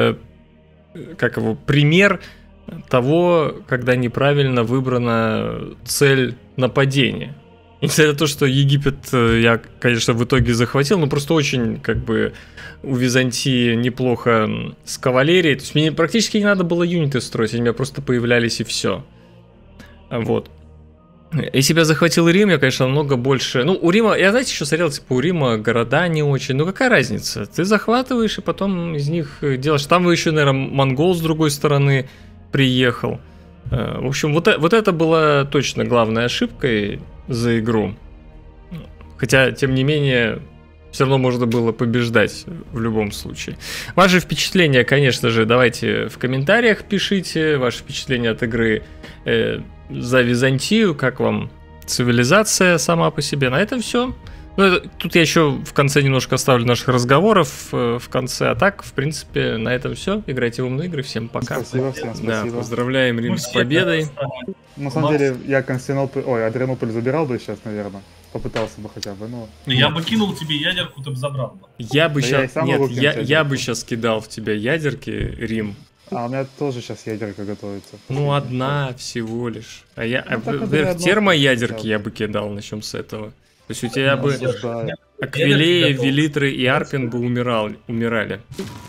как его пример того, когда неправильно выбрана цель нападения. Несмотря на то, что Египет я, конечно, в итоге захватил, но просто очень как бы у Византии неплохо с кавалерией. То есть мне практически не надо было юниты строить, они у меня просто появлялись и все. Вот. Если бы я захватил Рим, я, конечно, намного больше... Ну, у Рима... Я, знаете, еще смотрел, типа, у Рима города не очень. Ну, какая разница? Ты захватываешь, и потом из них делаешь... Там еще, наверное, монгол с другой стороны приехал. В общем, вот это была точно главной ошибкой за игру. Хотя, тем не менее, все равно можно было побеждать в любом случае. Ваши впечатления, конечно же, давайте в комментариях пишите. Ваши впечатления от игры... за Византию, как вам цивилизация сама по себе. На этом все. Ну, тут я еще в конце немножко оставлю наших разговоров в конце. А так, в принципе, на этом все. Играйте в умные игры. Всем пока. Спасибо всем, спасибо. Да, поздравляем Рим с победой. На самом деле, я Константинополь... Ой, Адрианополь забирал бы сейчас, наверное. Попытался бы хотя бы, но... Я бы кинул тебе ядерку, ты бы забрал бы. Я бы Да сейчас... Нет, я бы сейчас кидал в тебя ядерки, Рим. А у меня тоже сейчас ядерка готовится. Ну, одна всего лишь. А я... Ну, вверх одно... термоядерки я бы кидал, начнем с этого. То есть у тебя бы Осуждаю. Аквилея, Велитры и Арпин бы умирали.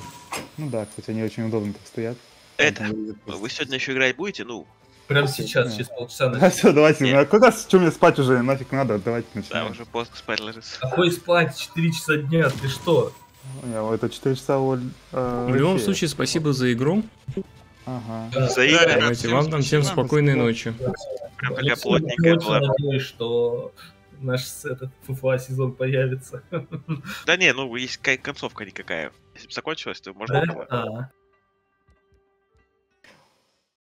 Ну да, кстати, они очень удобно так стоят. Это, вы сегодня еще играть будете? Ну, Прямо сейчас, через полчаса. Да, все, давайте. Нет. Ну, а куда, что мне спать уже? Нафиг надо, давайте да, начнем. уже поздно спать ложиться. Какой спать? 4 часа дня, ты что? Это 4 часа В любом случае, спасибо за игру. Ага. За игры. Давайте, вам там всем спокойной ночи. Прям такая плотненькая Очень была. надеюсь, что наш этот ФФА сезон появится. Да не, ну есть концовка никакая. Если бы закончилась, то можно было.